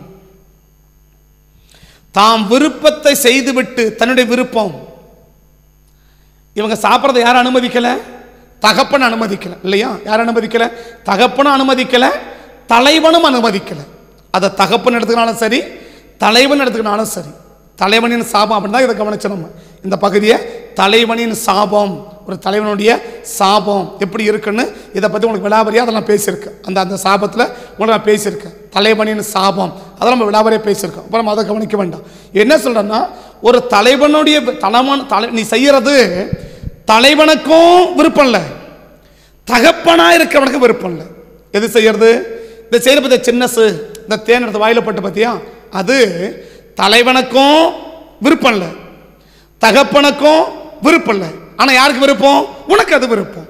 விருப்பத்தை செய்துவிட்டு தன்னுடைய விருப்பம். இவங்க சாப்பிட்றதை யாரும் அனுமதிக்கல, தகப்பன் அனுமதிக்கல இல்லையா? யார் அனுமதிக்கல? தகப்பனும் அனுமதிக்கல, தலைவனும் அனுமதிக்கல. அதை தகப்பன் எடுத்துக்கினாலும் சரி, தலைவன் எடுத்துக்கினாலும் சரி. தலைவனின் சாபம் அப்படின்னா இதை கவனிச்சு நம்ம இந்த பகுதியை தலைவனின் சாபம், ஒரு தலைவனுடைய சாபம் எப்படி இருக்குன்னு இதை பற்றி உங்களுக்கு விலாவரியாக அதெல்லாம் பேசியிருக்கேன். அந்த சாபத்தில் உங்களுக்கு நான் பேசியிருக்கேன். தலைவனின் சாபம் அதெல்லாம் நம்ம விலாவரியாக பேசியிருக்கோம். அப்புறம் அதை கவனிக்க வேண்டாம். என்ன சொல்கிறேன்னா, ஒரு தலைவனுடைய நீ செய்யறது தலைவனுக்கும் விருப்பம் இல்லை, தகப்பனாக இருக்கிறவனுக்கும் விருப்பம் இல்லை. எது செய்யறது? இந்த செய்கிற பற்றிய சின்னசு, இந்த தேன் எடுத்து வாயில போட்டு பார்த்தியா, அது தலைவனுக்கும் விருப்பம் இல்லை, தகப்பனுக்கும் விருப்பம் இல்லை. ஆனால் யாருக்கு விருப்பம்? உனக்கு அது விருப்பம்.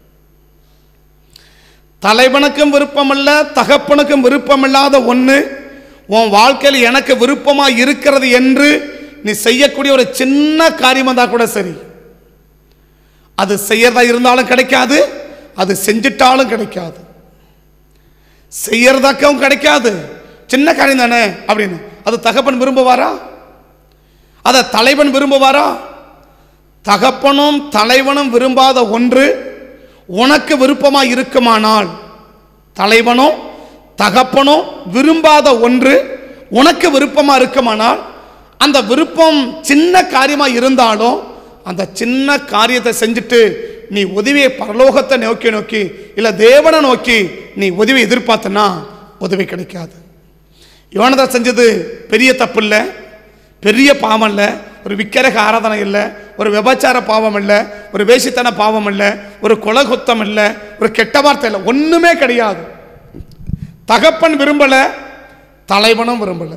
தலைவனுக்கும் விருப்பம் இல்லை, தகப்பனுக்கும் விருப்பம் இல்லாத ஒன்று உன் வாழ்க்கையில் எனக்கு விருப்பமாக இருக்கிறது என்று நீ செய்யக்கூடிய ஒரு சின்ன காரியமாக தான் கூட சரி, அது செய்யறதா இருந்தாலும் கிடைக்காது, அது செஞ்சிட்டாலும் கிடைக்காது, செய்யறதாக்கவும் கிடைக்காது. சின்ன காரியம் தானே அப்படின்னு அது தகப்பன் விரும்புவாரா? அதை தலைவன் விரும்புவாரா? தகப்பனும் தலைவனும் விரும்பாத ஒன்று உனக்கு விருப்பமாக இருக்குமானால், தலைவனும் தகப்பனும் விரும்பாத ஒன்று உனக்கு விருப்பமாக இருக்குமானால், அந்த விருப்பம் சின்ன காரியமாக இருந்தாலும் அந்த சின்ன காரியத்தை செஞ்சுட்டு நீ உதவியை பரலோகத்தை நோக்கி இல்லை தேவனை நோக்கி நீ உதவி எதிர்பார்த்தனா உதவி கிடைக்காது. யோனதான் செஞ்சது பெரிய தப்பு இல்லை, பெரிய பாவம் இல்லை, ஒரு விக்கிரக ஆராதனை இல்லை, ஒரு விபச்சார பாவம் இல்லை, ஒரு வேசித்தன பாவம் இல்லை, ஒரு கொலகுத்தம் இல்லை, ஒரு கெட்ட வார்த்தை இல்லை, ஒன்றுமே கிடையாது. தகப்பன் விரும்பலை, தலைவனும் விரும்பலை.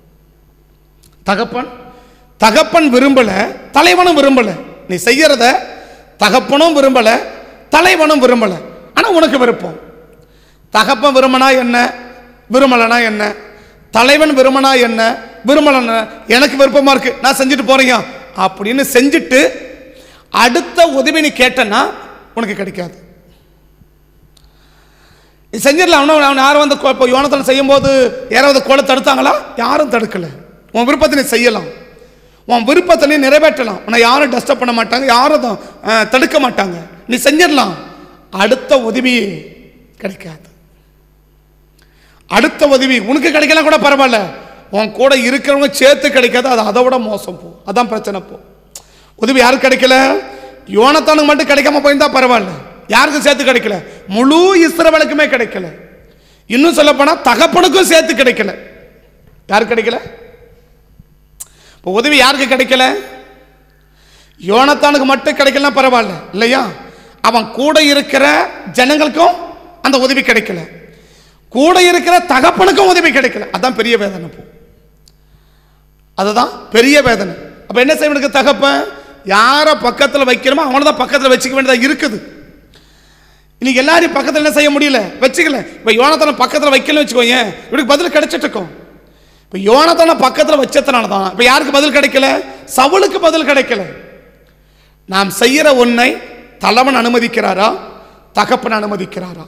தகப்பன் விரும்பலை, தலைவனும் விரும்பலை. நீ செய்யறத தகப்பனும் விரும்பலை, தலைவனும் விரும்பலை. ஆனால் உனக்கு விருப்பம். தகப்பன் விரும்பினா என்ன, விரும்பலைனா என்ன? தலைவன் விரும்பினா என்ன, விரும்பலன்னா எனக்கு விருப்பமா இருக்கு நான் செஞ்சுட்டு போறீங்க அப்படின்னு செஞ்சுட்டு அடுத்த உதவி நீ கேட்டனா உனக்கு கிடைக்காது. நீ செஞ்சிடலாம். அவன் யாரும் வந்து யோனத்தான் செய்யும் போது யாராவது கோலை தடுத்தாங்களா? யாரும் தடுக்கல. உன் விருப்பத்தை நீ செய்யலாம், உன் விருப்பத்தை நீ நிறைவேற்றலாம். உன்னை யாரும் டிஸ்டர்ப் பண்ண மாட்டாங்க, யாரும் தடுக்க மாட்டாங்க. நீ செஞ்சிடலாம். அடுத்த உதவி கிடைக்காது. அடுத்த உதவி உனக்கு கிடைக்கலாம் கூட பரவாயில்ல, உன் கூட இருக்கிறவங்க சேர்த்து கிடைக்காது. அது அதை விட மோசம் போ. அதான் பிரச்சனை. போ உதவி யாருக்கு கிடைக்கல? யோனத்தானுக்கு மட்டும் கிடைக்காம போயிருந்தா பரவாயில்ல, யாருக்கும் சேர்த்து கிடைக்கல, முழு இஸ்ரவேலுக்குமே கிடைக்கல. இன்னும் சொல்ல போனா தகப்பனுக்கும் சேர்த்து கிடைக்கல. யாருக்கு கிடைக்கல? இப்போ உதவி யாருக்கு கிடைக்கல? யோனத்தானுக்கு மட்டும் கிடைக்கலாம் பரவாயில்ல இல்லையா, அவன் கூட இருக்கிற ஜனங்களுக்கும் அந்த உதவி கிடைக்கல, கூட இருக்கிற தகப்பனுக்கும் உதவி கிடைக்கல. அதான் பெரிய வேதனை. போ அதுதான் பெரிய வேதனை. அப்ப என்ன செய்வனுக்கு? தகப்பன் யாரை பக்கத்தில் வைக்கிறோமோ அவனை தான் பக்கத்தில் வச்சுக்க வேண்டியதாக இருக்குது. இன்னைக்கு எல்லாரையும் பக்கத்தில் என்ன செய்ய முடியல, வச்சுக்கல. இப்போ யோனத்தான பக்கத்தில் வைக்கலன்னு வச்சுக்கோங்க, இவனுக்கு பதில் கிடைச்சிட்டு இருக்கும். இப்போ யோனத்தான பக்கத்தில் வச்சதுனால தான் இப்போ யாருக்கு பதில் கிடைக்கல? சவுலுக்கு பதில் கிடைக்கல. நாம் செய்யற ஒன்றை தலைவன் அனுமதிக்கிறாரா, தகப்பன் அனுமதிக்கிறாரா?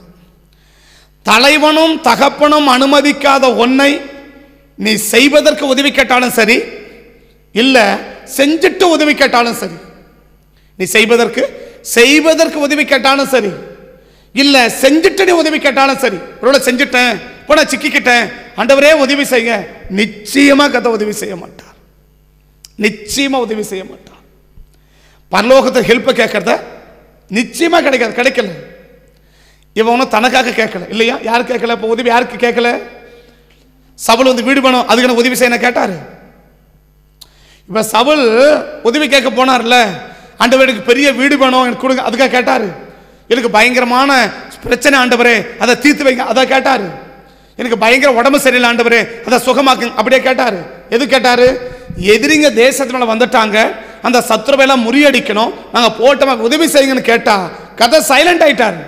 தலைவனும் தகப்பனும் அனுமதிக்காத ஒன்றை நீ செய்வதற்கு உதவி கேட்டாலும் சரி, இல்ல செஞ்சுட்டு உதவி கேட்டாலும் சரி, நீ செய்வதற்கு உதவி கேட்டாலும் சரி, இல்ல செஞ்சுட்டு நீ உதவி கேட்டாலும் சரி. ஒருவேளை செஞ்சுட்டேன் போன சிக்கிக்கிட்டேன், ஆண்டவரே உதவி செய்ய, நிச்சயமா கதை உதவி செய்ய மாட்டார். நிச்சயமா உதவி செய்ய மாட்டார். பரலோகத்தை ஹெல்ப் கேட்கறத நிச்சயமா கிடைக்காது. கிடைக்கல. இவன் ஒன்றும் தனக்காக கேட்கல இல்லையா? யாரு கேட்கல? இப்போ உதவி யாருக்கு கேட்கல? சவுல் வந்து வீடு வேணும், அதுக்கு நான் உதவி செய்ய கேட்டாரு. இப்ப சவுல் உதவி கேட்க போனார்ல, ஆண்டவருக்கு பெரிய வீடு வேணும் எனக்கு கொடுங்க, அதுக்காக கேட்டாரு. எனக்கு பயங்கரமான பிரச்சனை ஆண்டவரே அதை தீர்த்து வைங்க, அதை கேட்டாரு. எனக்கு பயங்கர உடம்பு சரியில்லை ஆண்டவரே அதை சுகமாக்குங்க, அப்படியே கேட்டாரு. எது கேட்டாரு? எதிரிங்க தேசத்து மேல வந்துட்டாங்க, அந்த சத்ருவெல்லாம் முறியடிக்கணும், நாங்க போட்ட உதவி செய்யுங்கன்னு கேட்டா கதை சைலண்ட் ஆயிட்டாரு.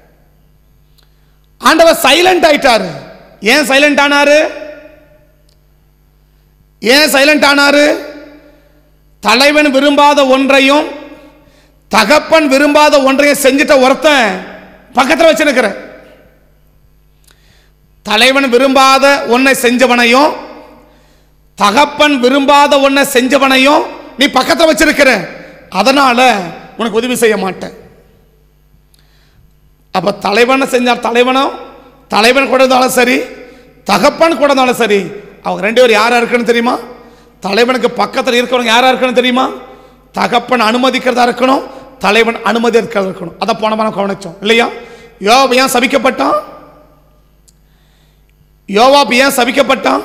ஆண்டவர் சைலண்ட் ஆயிட்டாரு. ஏன் சைலண்ட் ஆனாரு? ஏன் சைலண்ட் ஆனாரு? தலைவன் விரும்பாத ஒன்றையும் தகப்பன் விரும்பாத ஒன்றையும் செஞ்சுட்ட ஒருத்தன் பக்கத்தில் வச்சிருக்கிற. தலைவன் விரும்பாத ஒன்றை செஞ்சவனையும் தகப்பன் விரும்பாத ஒன்றை செஞ்சவனையும் நீ பக்கத்தில் வச்சிருக்கிற, அதனால உனக்கு உதவி செய்ய மாட்டேன். அப்ப தலைவனை செஞ்சார், தலைவன் கூட இருந்தாலும் சரி, தகப்பன் கூட இருந்தாலும் சரி, அவங்க ரெண்டு பேரும் யாரா இருக்குன்னு தெரியுமா? தலைவனுக்கு பக்கத்தில் இருக்கிறவங்க யாரா இருக்குன்னு தெரியுமா? தகப்பன் அனுமதிக்கிறதா இருக்கணும், தலைவன் அனுமதி இருக்கிறதா இருக்கணும். அதை போன வாரம் கவனிச்சோம் இல்லையா? யோவாப் ஏன் சபிக்கப்பட்டான்? யோவாப் ஏன் சபிக்கப்பட்டான்?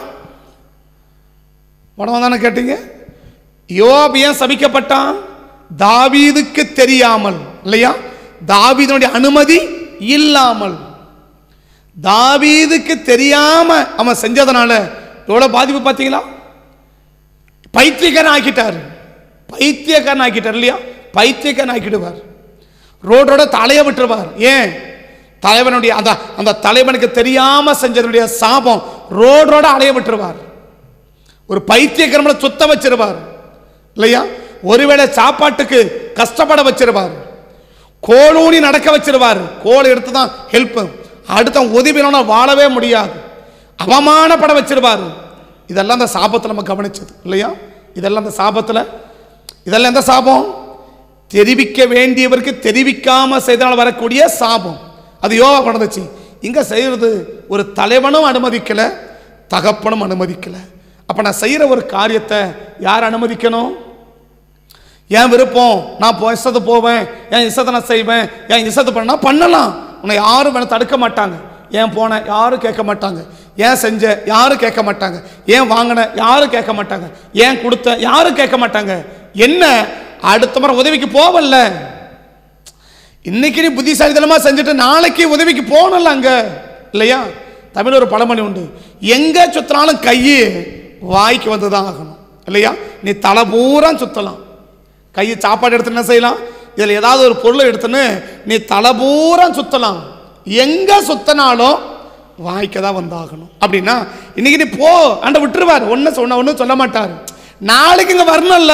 போன தானே கேட்டீங்க. யோவாப் ஏன் சபிக்கப்பட்டான்? தாவீதுக்கு தெரியாமல் இல்லையா, தாவீதுடைய அனுமதி இல்லாமல், தாவீதுக்கு தெரியாம அவன் செஞ்சதனால எவ்வளவு பாதிப்பு பார்த்தீங்களா? பைத்தியக்காரன் ஆக்கிட்டாரு. பைத்தியக்காரன் ஆக்கிட்டார் இல்லையா? பைத்தியக்காரன் ஆக்கிடுவார், ரோடோட தலையை விட்டுருவார். ஏன்? தலைவனுடைய அந்த தலைவனுக்கு தெரியாம செஞ்சதனுடைய சாபம் ரோடோட அலைய விட்டுருவார். ஒரு பைத்தியக்காரனை சுத்த வச்சிருவார் இல்லையா? ஒருவேளை சாப்பாட்டுக்கு கஷ்டப்பட வச்சிருவார், கோலூனி நடக்க வச்சிருவார். கோல் எடுத்து தான் ஹெல்ப், அடுத்த உதவினா வாழவே முடியாது, அவமானப்பட வச்சிருவார். இதெல்லாம் அந்த சாபத்தில் நம்ம கவனிச்சது இல்லையா? இதெல்லாம் அந்த சாபத்தில், இதெல்லாம் எந்த சாபம்? தெரிவிக்க வேண்டியவருக்கு தெரிவிக்காம செய்தனால் வரக்கூடிய சாபம். அது யோவா கொண்டுச்சு. இங்க செய்யறது ஒரு தலைவனும் அனுமதிக்கல, தகப்பனும் அனுமதிக்கல. அப்ப நான் செய்யற ஒரு காரியத்தை யார் அனுமதிக்கணும்? என் விருப்பம், நான் இஷ்டத்தை போவேன், என் இஷ்டத்தை நான் செய்வேன், என் இஷ்டத்தை பண்ணலாம். உன்னை யாரும் வேணா தடுக்க மாட்டாங்க. ஏன் போன யாரும் கேட்க மாட்டாங்க, ஏன் செஞ்ச யாரும் கேட்க மாட்டாங்க, ஏன் வாங்கின யாரும் கேட்க மாட்டாங்க, ஏன் கொடுத்த யாரும் கேட்க மாட்டாங்க. என்ன அடுத்த முறை உதவிக்கு போவல்ல, இன்னைக்கு நீ புத்திசாலித்தனமா செஞ்சுட்டு நாளைக்கு உதவிக்கு போனல அங்க இல்லையா? தமிழ் ஒரு பழமொழி உண்டு, எங்க சுத்தினாலும் கையை வாய்க்கு வந்துதான் ஆகணும் இல்லையா? நீ தலை பூரா சுத்தலாம், கையை சாப்பாடு எடுத்து என்ன செய்யலாம், இதில் ஏதாவது ஒரு பொருளை எடுத்துன்னு நீ தலை பூரா சுத்தலாம், எங்க சுத்தனாலும் வாய்க்க தான் வந்தாகணும். அப்படின்னா இன்னைக்கு நீ போ, ஆண்ட விட்டுருவார், ஒன்றும் சொல்ல மாட்டார். நாளைக்கு இங்கே வரணும்ல,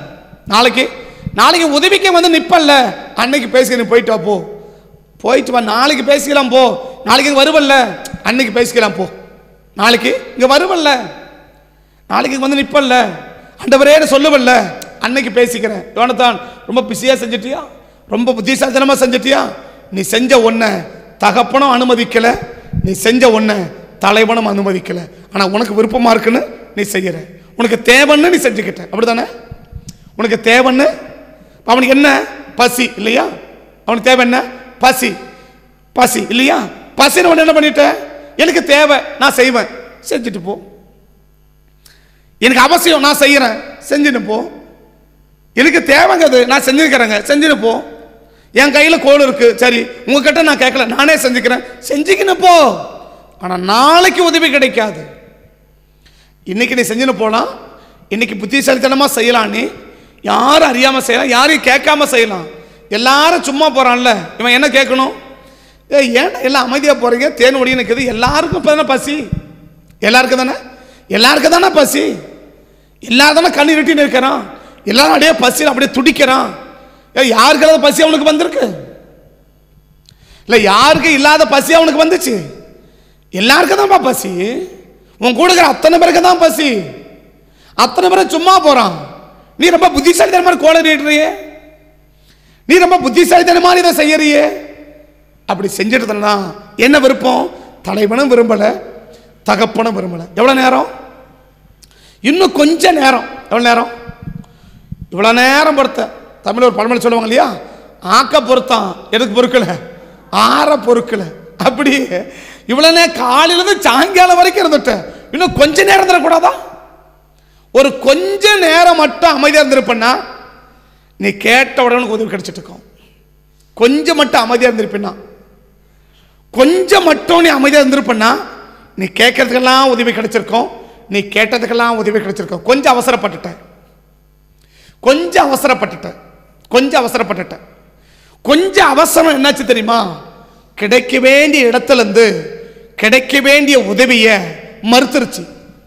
நாளைக்கு உதவிக்க வந்து நிற்பல்ல, அன்னைக்கு பேசி நீ போயிட்டு வா, போயிட்டு வா, நாளைக்கு பேசிக்கலாம் போ, நாளைக்கு இங்கே வருவல்ல, அன்னைக்கு பேசிக்கலாம் போ, நாளைக்கு இங்கே வருவல்ல, நாளைக்கு வந்து நிற்பல்ல, ஆண்டவரே சொல்லுவல்ல, அன்னைக்கு பேசிக்கிறேன். யோனத்தான் ரொம்ப பிஸியாக செஞ்சிட்டியா, ரொம்ப புத்திசாலித்தனமாக செஞ்சிட்டியா, நீ செஞ்ச ஒன்றை தகப்பனும் அனுமதிக்கலை, நீ செஞ்ச ஒன்றை தலைவனும் அனுமதிக்கலை, ஆனால் உனக்கு விருப்பமாக இருக்குன்னு நீ செய்கிற, உனக்கு தேவைன்னு நீ செஞ்சுக்கிட்ட, அப்படி தானே? உனக்கு தேவைன்னு, அவனுக்கு என்ன பசி இல்லையா, அவனுக்கு தேவை என்ன பசி இல்லையா, பசின்னு ஒன்று என்ன பண்ணிட்ட, எனக்கு தேவை நான் செய்வேன், செஞ்சுட்டு போ, எனக்கு அவசியம் நான் செய்கிறேன், செஞ்சுட்டு போ, எனக்கு தேவைங்கிறது நான் செஞ்சுருக்கிறேங்க, செஞ்சுட்டு போ, என் கையில் கோல் இருக்கு, சரி உங்ககிட்ட நான் கேட்கல, நானே செஞ்சுக்கிறேன், செஞ்சுக்கின்னு போ. ஆனால் நாளைக்கு உதவி கிடைக்காது. இன்னைக்கு நீ செஞ்சுன்னு போலாம், இன்னைக்கு புத்திசாலித்தனமாக செய்யலாம், நீ யாரும் அறியாமல் செய்யலாம், யாரையும் கேட்காம செய்யலாம். எல்லாரும் சும்மா போகிறான்ல, இவன் என்ன கேட்கணும், ஏன் எல்லாம் அமைதியாக போகிறீங்க, தேன் ஒடி நிற்குது, எல்லாருக்கும் இப்போ தானே பசி, எல்லாருக்கும் தானே பசி, எல்லாரும் தானே கண்ணு இருட்டின்னு இருக்கிறான், எல்லாரும் அப்படியே பசி அப்படியே துடிக்கிறான். யாருக்காவது பசி அவனுக்கு வந்திருக்கு இல்லை, யாருக்கு இல்லாத பசி அவனுக்கு வந்துச்சு, எல்லாருக்கும் தான்ப்பா பசி, உன் கூட இருக்கிற அத்தனை பேருக்கு தான் பசி, அத்தனை பேரும் சும்மா போறான். நீ ரொம்ப புத்திசாலித்தனமான கோளறியே, நீ ரொம்ப புத்திசாலித்தனமான இதை செய்யறியே, அப்படி செஞ்சிட்டு என்ன விருப்பம், தலைவனும் விரும்பல, தகப்பனும் விரும்பல. எவ்வளவு நேரம், இன்னும் கொஞ்ச நேரம், எவ்வளவு நேரம், இவ்வளவு நேரம் பொறுத்த தமிழ் ஒரு பழமொழி சொல்லுவாங்க இல்லையா, ஆக்க பொறுத்தான் எதுக்கு பொறுக்கல, ஆற பொறுக்கல. அப்படி இவ்வளவு நேரம் காலையிலிருந்து சாயங்காலம் வரைக்கும் இருந்துட்ட, இன்னும் கொஞ்ச நேரம் தரக்கூடாதா, ஒரு கொஞ்ச நேரம் மட்டும் அமைதியாக இருந்திருப்பா நீ கேட்ட உடனே உதவி கிடைச்சிட்டு இருக்கும். கொஞ்சம் மட்டும் அமைதியாக இருந்திருப்பின்னா, கொஞ்சம் மட்டும் நீ அமைதியாக இருந்திருப்பா நீ கேட்கறதுக்கெல்லாம் உதவி கிடைச்சிருக்கும், நீ கேட்டதுக்கெல்லாம் உதவி கிடைச்சிருக்கும். கொஞ்சம் அவசரப்பட்டுட்ட, கொஞ்சம் அவசரம் என்னாச்சு தெரியுமா, கிடைக்க வேண்டிய இடத்துல இருந்து கிடைக்க வேண்டிய உதவிய மறுத்துருச்சு.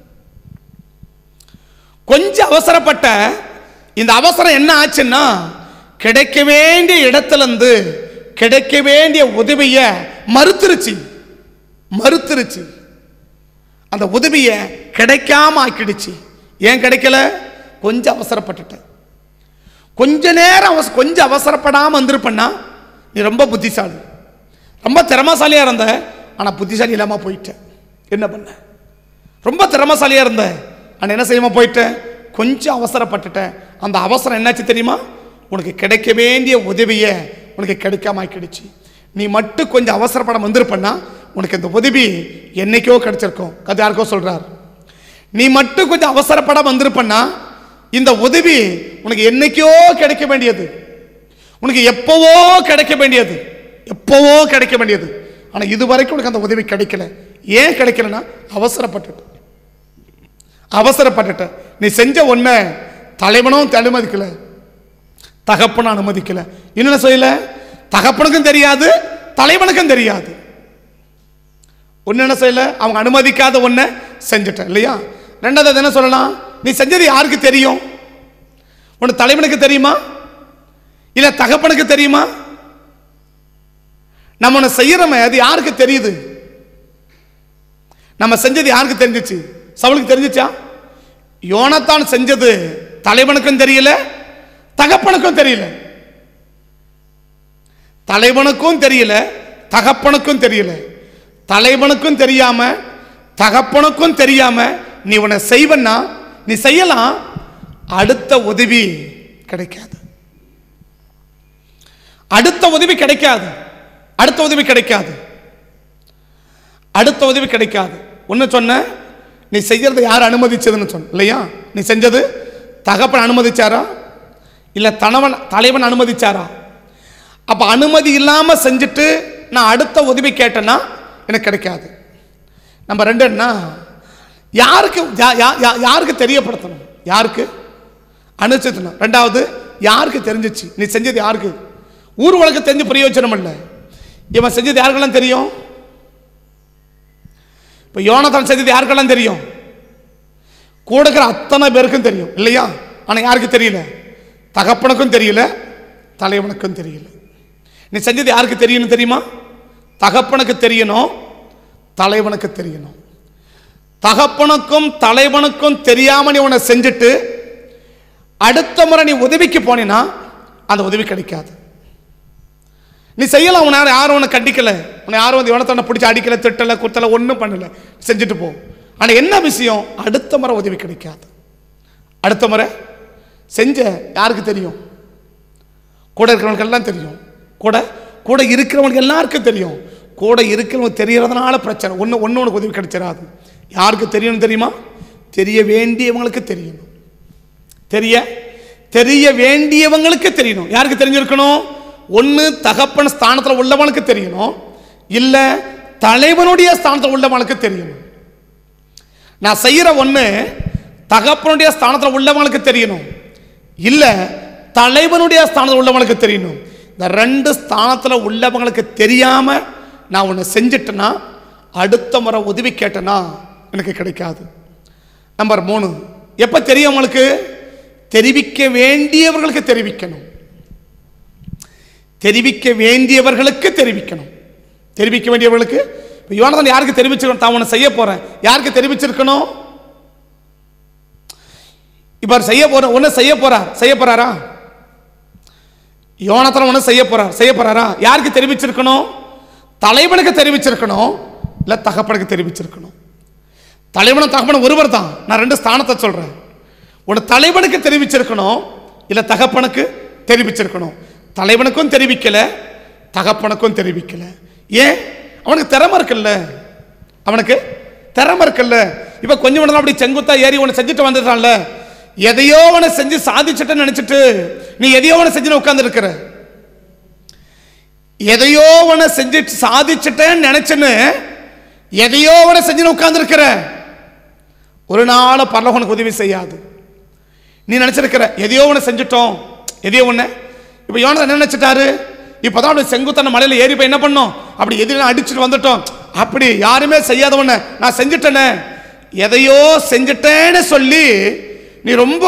கொஞ்சம் அவசரப்பட்ட இந்த அவசரம் என்ன ஆச்சுன்னா, கிடைக்க வேண்டிய இடத்துல இருந்து கிடைக்க வேண்டிய உதவிய மறுத்துருச்சு, அந்த உதவிய கிடைக்காம ஆக்கிடுச்சு. ஏன் கிடைக்கல, கொஞ்சம் அவசரப்பட்டுட்ட. கொஞ்ச நேரம் கொஞ்சம் அவசரப்படாமல் வந்திருப்பா நீ ரொம்ப புத்திசாலி, ரொம்ப திறமசாலியாக இருந்த, ஆனால் புத்திசாலி இல்லாமல் போயிட்ட. என்ன பண்ண, ரொம்ப திறமசாலியாக இருந்த, ஆனால் என்ன செய்யாமல் போயிட்ட, கொஞ்சம் அவசரப்பட்டுட்ட. அந்த அவசரம் என்னாச்சு தெரியுமா, உனக்கு கிடைக்க வேண்டிய உதவியை உனக்கு கிடைக்காம ஆக்கிடுச்சு. நீ மட்டும் கொஞ்சம் அவசரப்பட வந்திருப்பா உனக்கு இந்த உதவி என்னைக்கோ கிடைச்சிருக்கும். அது யாருக்கோ சொல்றார், நீ மட்டும் கொஞ்சம் அவசரப்பட வந்திருப்பா இந்த உதவி உனக்கு என்னைக்கோ கிடைக்க வேண்டியது, உனக்கு எப்பவோ கிடைக்க வேண்டியது, ஆனா இதுவரைக்கும் உனக்கு அந்த உதவி கிடைக்கல. ஏன் கிடைக்கலன்னா அவசரப்பட்டுட்ட. நீ செஞ்ச ஒன்ன தலைவனும் அனுமதிக்கல, தகப்பனும் அனுமதிக்கல. என்ன செய்யல, தகப்பனுக்கும் தெரியாது, தலைவனுக்கும் தெரியாது. ஒன்னு என்ன செய்யல, அவங்க அனுமதிக்காத ஒன்ன செஞ்சுட்ட இல்லையா. ரெண்டாவது என்ன சொல்லலாம், நீ செஞ்சது யாருக்கு தெரியும், உன் தலைவனுக்கு தெரியுமா இல்ல தகப்பனுக்கு தெரியுமா? நம்ம ஒன்று செய்யறோமே அது யாருக்கு தெரியுது, நம்ம செஞ்சது யாருக்கு தெரிஞ்சிச்சு, சவுலுக்கு தெரிஞ்சிச்சா? யோனத்தான் செஞ்சது தலைவனுக்கும் தெரியல, தகப்பனுக்கும் தெரியல. தலைவனுக்கும் தெரியல, தகப்பனுக்கும் தெரியல. தலைவனுக்கும் தெரியாம தகப்பனுக்கும் தெரியாம நீ உன்னை செய்வன்னா நீ செய்யலாம், அடுத்த உதவி கிடைக்காது. அடுத்த உதவி கிடைக்காது. அடுத்த உதவி கிடைக்காது. அடுத்த உதவி கிடைக்காது. ஒன்று சொன்ன, நீ செய்யறது யார் அனுமதிச்சதுன்னு சொன்ன இல்லையா? நீ செஞ்சது தகப்பன் அனுமதிச்சாரா இல்லை தலைவன் அனுமதிச்சாரா? அப்போ அனுமதி இல்லாமல் செஞ்சுட்டு நான் அடுத்த உதவி கேட்டேன்னா எனக்கு கிடைக்காது. நம்பர் 2 என்ன, யாருக்கு தெரியப்படுத்தணும், யாருக்கு அனுசரிக்கணும். 2வது, யாருக்கு தெரிஞ்சிச்சு நீ செஞ்சது, யாருக்கு? ஊர் உலக தெரிஞ்சு பிரயோஜனம் இல்லை. இவன் செஞ்சது யாருக்கெல்லாம் தெரியும்? இப்போ யோனத்தான் செஞ்சது யாருக்கெல்லாம் தெரியும்? கூட இருக்கிற அத்தனை பேருக்கும் தெரியும் இல்லையா? ஆனால் யாருக்கு தெரியல? தகப்பனுக்கும் தெரியல, தலைவனுக்கும் தெரியல. நீ செஞ்சது யாருக்கு தெரியணும் தெரியுமா? தகப்பனுக்கு தெரியணும், தலைவனுக்கு தெரியணும். தகப்பனுக்கும் தலைவனுக்கும் தெரியாம நீ உன்னை செஞ்சுட்டு அடுத்த முறை நீ உதவிக்கு போனீன்னா அந்த உதவி கிடைக்காது. நீ செய்யலாம், உன்னை யாரும் உன்னை கண்டிக்கல, உன்னை யாரும் வந்து யோனத்தானை பிடிச்சி அடிக்கல, திட்டலை, குத்தலை, ஒன்றும் பண்ணல, செஞ்சுட்டு போ. ஆனால் என்ன விஷயம், அடுத்த முறை உதவி கிடைக்காது. அடுத்த முறை செஞ்ச யாருக்கு தெரியும்? கூட இருக்கிறவங்களுக்கு எல்லாம் தெரியும். கூட கூட இருக்கிறவங்களுக்கு எல்லாருக்கும் தெரியும். கூட இருக்கிறவங்க தெரியறதுனால பிரச்சனை. ஒன்று உனக்கு உதவி கிடைச்சிடாது. யாருக்கு தெரியணும் தெரியுமா? தெரிய வேண்டியவங்களுக்கு தெரியணும். தெரிய வேண்டியவங்களுக்கு தெரியணும். யாருக்கு தெரிஞ்சிருக்கணும்? ஒன்று தகப்பன் ஸ்தானத்தில் உள்ளவனுக்கு தெரியணும், இல்லை தலைவனுடைய ஸ்தானத்தில் உள்ளவனுக்கு தெரியணும். நான் செய்கிற ஒன்று தகப்பனுடைய ஸ்தானத்தில் உள்ளவனுக்கு தெரியணும், இல்லை தலைவனுடைய ஸ்தானத்தில் உள்ளவனுக்கு தெரியணும். இந்த 2 ஸ்தானத்தில் உள்ளவங்களுக்கு தெரியாமல் நான் ஒன்று செஞ்சிட்டேன்னா அடுத்த முறை உதவி கேட்டேன்னா எனக்கு கிடைக்காது. நம்பர் 3, எப்போ தெரியும் உங்களுக்கு? தெரிவிக்க வேண்டியவர்களுக்கு தெரிவிக்கணும். தெரிவிக்க வேண்டியவர்களுக்கு தெரிவிக்கணும். தெரிவிக்க வேண்டியவர்களுக்கு. இப்போ யோனத்தான் யாருக்கு தெரிவிச்சிருக்கணும்? தான் ஒன்று செய்ய போகிறேன், யாருக்கு தெரிவிச்சிருக்கணும்? இப்போ ஒன்று செய்ய போறாரா? யோனத்தான் ஒன்று செய்ய போறாரா? யாருக்கு தெரிவிச்சிருக்கணும்? தலைவனுக்கு தெரிவிச்சிருக்கணும், இல்லை தகப்பனுக்கு தெரிவிச்சிருக்கணும். தலைவனும் தகப்பனும் ஒருவர் தான். நான் 2 ஸ்தானத்தை சொல்றேன். ஒன்று தலைவனுக்கு தெரிவிச்சிருக்கணும், இல்லை தகப்பனுக்கு தெரிவிச்சிருக்கணும். தலைவனுக்கும் தெரிவிக்கல, தகப்பனுக்கும் தெரிவிக்கல. ஏன்? அவனுக்கு திறமை இருக்குல்ல. இப்ப கொஞ்சம் அப்படி செங்குத்தா ஏறி ஒன்று செஞ்சுட்டு வந்துட்டான்ல, எதையோ ஒன்று செஞ்சு சாதிச்சுட்டு நினைச்சிட்டு நீ எதையோ ஒன்று செஞ்சு உட்கார்ந்து இருக்கிற. எதையோ ஒன்று செஞ்சு சாதிச்சுட்டேன்னு நினைச்சுன்னு எதையோ ஒன்று செஞ்சு உட்கார்ந்து இருக்கிற. ஒரு நாள் பரலோகம் உதவி செய்யாது. நீ நினைச்சிருக்கிற எதையோ ஒன்று செஞ்சுட்டோம், எதையோ ஒன்று. இப்போ யோனத்தான் என்ன நினைச்சிட்டாரு? இப்போதான் அப்படி செங்குத்தான மலையில் ஏறி போய் என்ன பண்ணோம், அப்படி எதிரெல்லாம் அடிச்சுட்டு வந்துட்டோம். அப்படி யாருமே செய்யாத ஒன்று நான் செஞ்சுட்டேனே, எதையோ செஞ்சுட்டேன்னு சொல்லி நீ ரொம்ப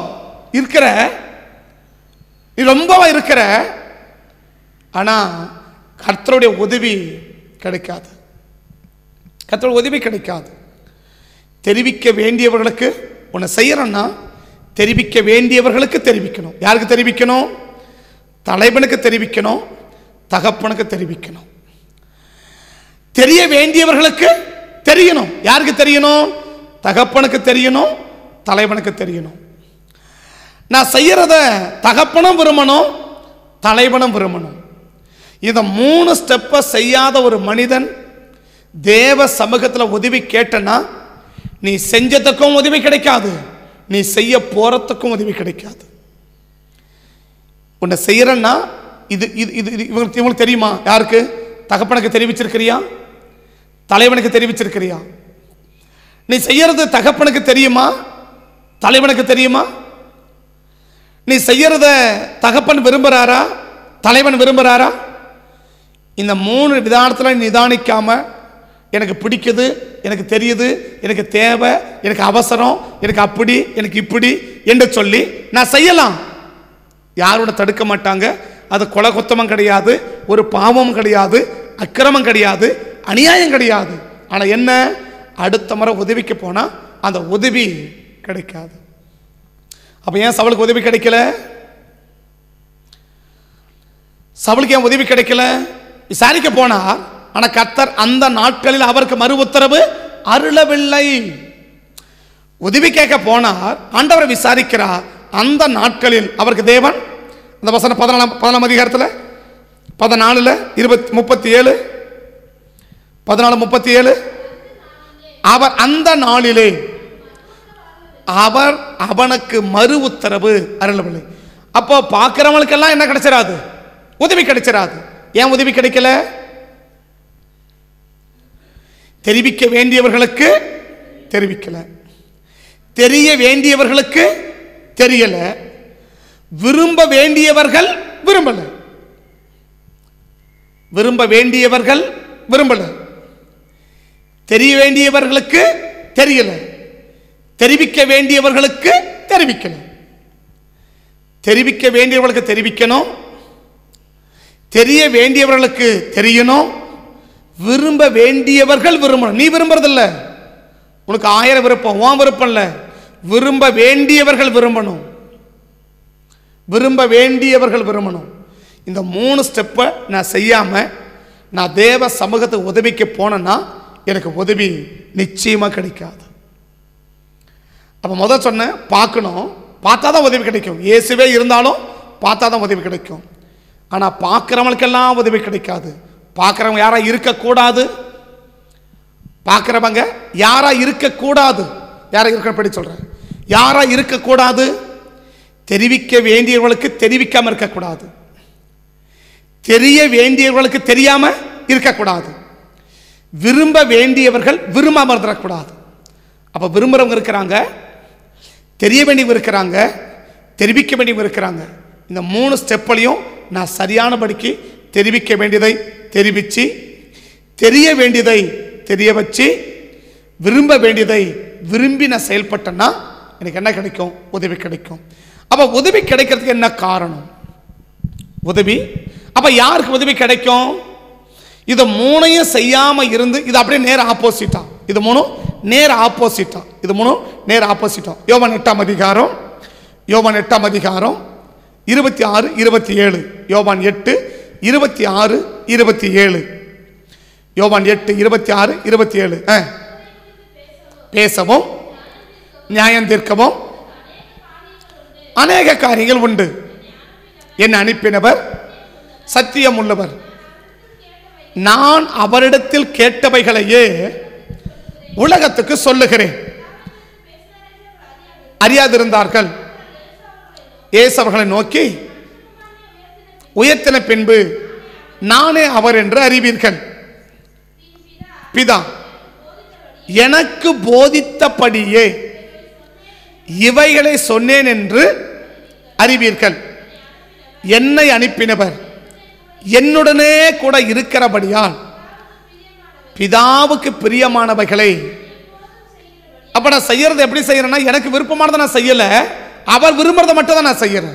இருக்கிற. ஆனா கர்த்தருடைய உதவி கிடைக்காது. கர்த்தருடைய உதவி கிடைக்காது. தெரிவிக்க வேண்டியவர்களுக்கு ஒன்று செய்யறோம்னா தெரிவிக்க வேண்டியவர்களுக்கு தெரிவிக்கணும். யாருக்கு தெரிவிக்கணும்? தலைவனுக்கு தெரிவிக்கணும், தகப்பனுக்கு தெரிவிக்கணும். தெரிய வேண்டியவர்களுக்கு தெரியணும். யாருக்கு தெரியணும்? தகப்பனுக்கு தெரியணும், தலைவனுக்கு தெரியணும். நான் செய்யறத தகப்பனும் விரும்பணும், தலைவனும் விரும்பணும். இந்த 3 ஸ்டெப்பை செய்யாத ஒரு மனிதன் தேவ சமூகத்தில் உதவி கேட்டனா நீ செஞ்சதுக்கும் உதவி கிடைக்காது, நீ செய்ய போறதுக்கும் உதவி கிடைக்காது. உன்னை செய்யறன்னா இது இவங்களுக்கு தெரியுமா? யாருக்கு? தகப்பனுக்கு தெரிவிச்சிருக்கிறியா, தலைவனுக்கு தெரிவிச்சிருக்கிறியா? நீ செய்யறது தகப்பனுக்கு தெரியுமா, தலைவனுக்கு தெரியுமா? நீ செய்யறத தகப்பன் விரும்புறாரா, தலைவன் விரும்புறாரா? இந்த 3 விதானத்தில் நிதானிக்காம எனக்கு பிடிக்குது, எனக்கு தெரியுது, எனக்கு தேவை, எனக்கு அவசரம், எனக்கு அப்படி, எனக்கு இப்படி என்று சொல்லி நான் செய்யலாம். யாரோட தடுக்க மாட்டாங்க. அது கொலை குத்தமும் கிடையாது, ஒரு பாவமும் கிடையாது, அக்கிரமம் கிடையாது, அநியாயம் கிடையாது. ஆனால் என்ன, அடுத்த முறை உதவிக்கு போனால் அந்த உதவி கிடைக்காது. அப்போ ஏன் சவுலுக்கு உதவி கிடைக்கல? சவுலுக்கு ஏன் உதவி கிடைக்கல? விசாரிக்க போனார், ஆனால் கர்த்தர் அந்த நாட்களில் அவருக்கு மறு உத்தரவு அருளவில்லை. உதவி கேட்க போனார், ஆண்டவரை விசாரிக்கிறார், அந்த நாட்களில் அவருக்கு தேவன், இந்த வசனம் 14 அதிகாரத்தில் 14 37 14:37 அவர் அந்த நாளிலே அவர் அவனுக்கு மறு உத்தரவு அருளவில்லை. அப்போ பார்க்கிறவங்களுக்கெல்லாம் என்ன கிடைச்சிராது? உதவி கிடைச்சிராது. ஏன் உதவி கிடைக்கல? தெரிவிக்க வேண்டியவர்களுக்கு தெரிவிக்கல, தெரிய வேண்டியவர்களுக்கு தெரியல, விரும்ப வேண்டியவர்கள் விரும்பல, விரும்ப வேண்டியவர்கள் விரும்பல, தெரிய வேண்டியவர்களுக்கு தெரியல, தெரிவிக்க வேண்டியவர்களுக்கு தெரிவிக்கல. தெரிவிக்க வேண்டியவர்களுக்கு தெரிவிக்கணும், தெரிய வேண்டியவர்களுக்கு தெரியணும், விரும்ப வேண்டியவர்கள் விரும்பணும். நீ விரும்புறதில்ல, உனக்கு 1000 விருப்பம், உன் விருப்பம் இல்லை, விரும்ப வேண்டியவர்கள் விரும்பணும், விரும்ப வேண்டியவர்கள் விரும்பணும். இந்த 3 ஸ்டெப்பை நான் செய்யாம நான் தேவ சமூகத்துக்கு உதவிக்கு போனேன்னா எனக்கு உதவி நிச்சயமாக கிடைக்காது. அப்போ முதல் சொன்னேன், பார்க்கணும், பார்த்தா தான் உதவி கிடைக்கும். இயேசுவே இருந்தாலும் பார்த்தா தான் உதவி கிடைக்கும். ஆனால் பார்க்குறவங்களுக்கெல்லாம் உதவி கிடைக்காது. பார்க்குறவங்க யாரா இருக்கக்கூடாது, பார்க்குறவங்க யாரா இருக்கக்கூடாது, யாரா இருக்கப்படி சொல்கிறேன், யாரா இருக்கக்கூடாது, தெரிவிக்க வேண்டியவர்களுக்கு தெரிவிக்காமல் இருக்கக்கூடாது, தெரிய வேண்டியவர்களுக்கு தெரியாமல் இருக்கக்கூடாது, விரும்ப வேண்டியவர்கள் விரும்பாமல் இருந்துடக்கூடாது. அப்போ விரும்புகிறவங்க இருக்கிறாங்க, தெரிய வேண்டியவங்க இருக்கிறாங்க, தெரிவிக்க வேண்டியவங்க இருக்கிறாங்க. இந்த 3 ஸ்டெப்லையும் நான் சரியானபடிக்கு தெரிவிக்க வேண்டியதை தெரிவித்து, தெரிய வேண்டியதை தெரிய வச்சு, விரும்ப வேண்டியதை விரும்பி நான் செயல்பட்டேன்னா எனக்கு என்ன கிடைக்கும்? உதவி கிடைக்கும். அப்போ உதவி கிடைக்கிறதுக்கு என்ன காரணம்? உதவி அப்போ யாருக்கு உதவி கிடைக்கும்? இதை 3ஐயும் செய்யாமல் இருந்து இது அப்படியே நேர ஆப்போசிட்டா, இது 3 நேர ஆப்போசிட்டா, இது 3 நேர ஆப்போசிட்டா. யோவான் 8ஆம் அதிகாரம், யோவான் 8ஆம் அதிகாரம் 26 27, யோவான் 8 26 27, யோவான் 8 26 27. பேசவும் நியாயம் தீர்க்கவும் அநேக காரியங்கள் உண்டு. என்னை அனுப்பினவர் சத்தியம் உள்ளவர், நான் அவரிடத்தில் கேட்டவைகளையே உலகத்துக்கு சொல்லுகிறேன். அறியாதிருந்தார்கள். இயேசு அவர்களை நோக்கி, உயர்த்தின பின்பு நானே அவர் என்று அறிவீர்கள். பிதா எனக்கு போதித்தபடியே இவைகளை சொன்னேன் என்று அறிவீர்கள். என்னை அனுப்பினவர் என்னுடனே கூட இருக்கிறபடியால் பிதாவுக்கு பிரியமானவைகளை, அப்ப நான் செய்யறது எப்படி செய்யறேன்னா, எனக்கு விருப்பமானதை நான் செய்யல, அவர் விரும்புறதை மட்டும் தான் நான் செய்யறேன்.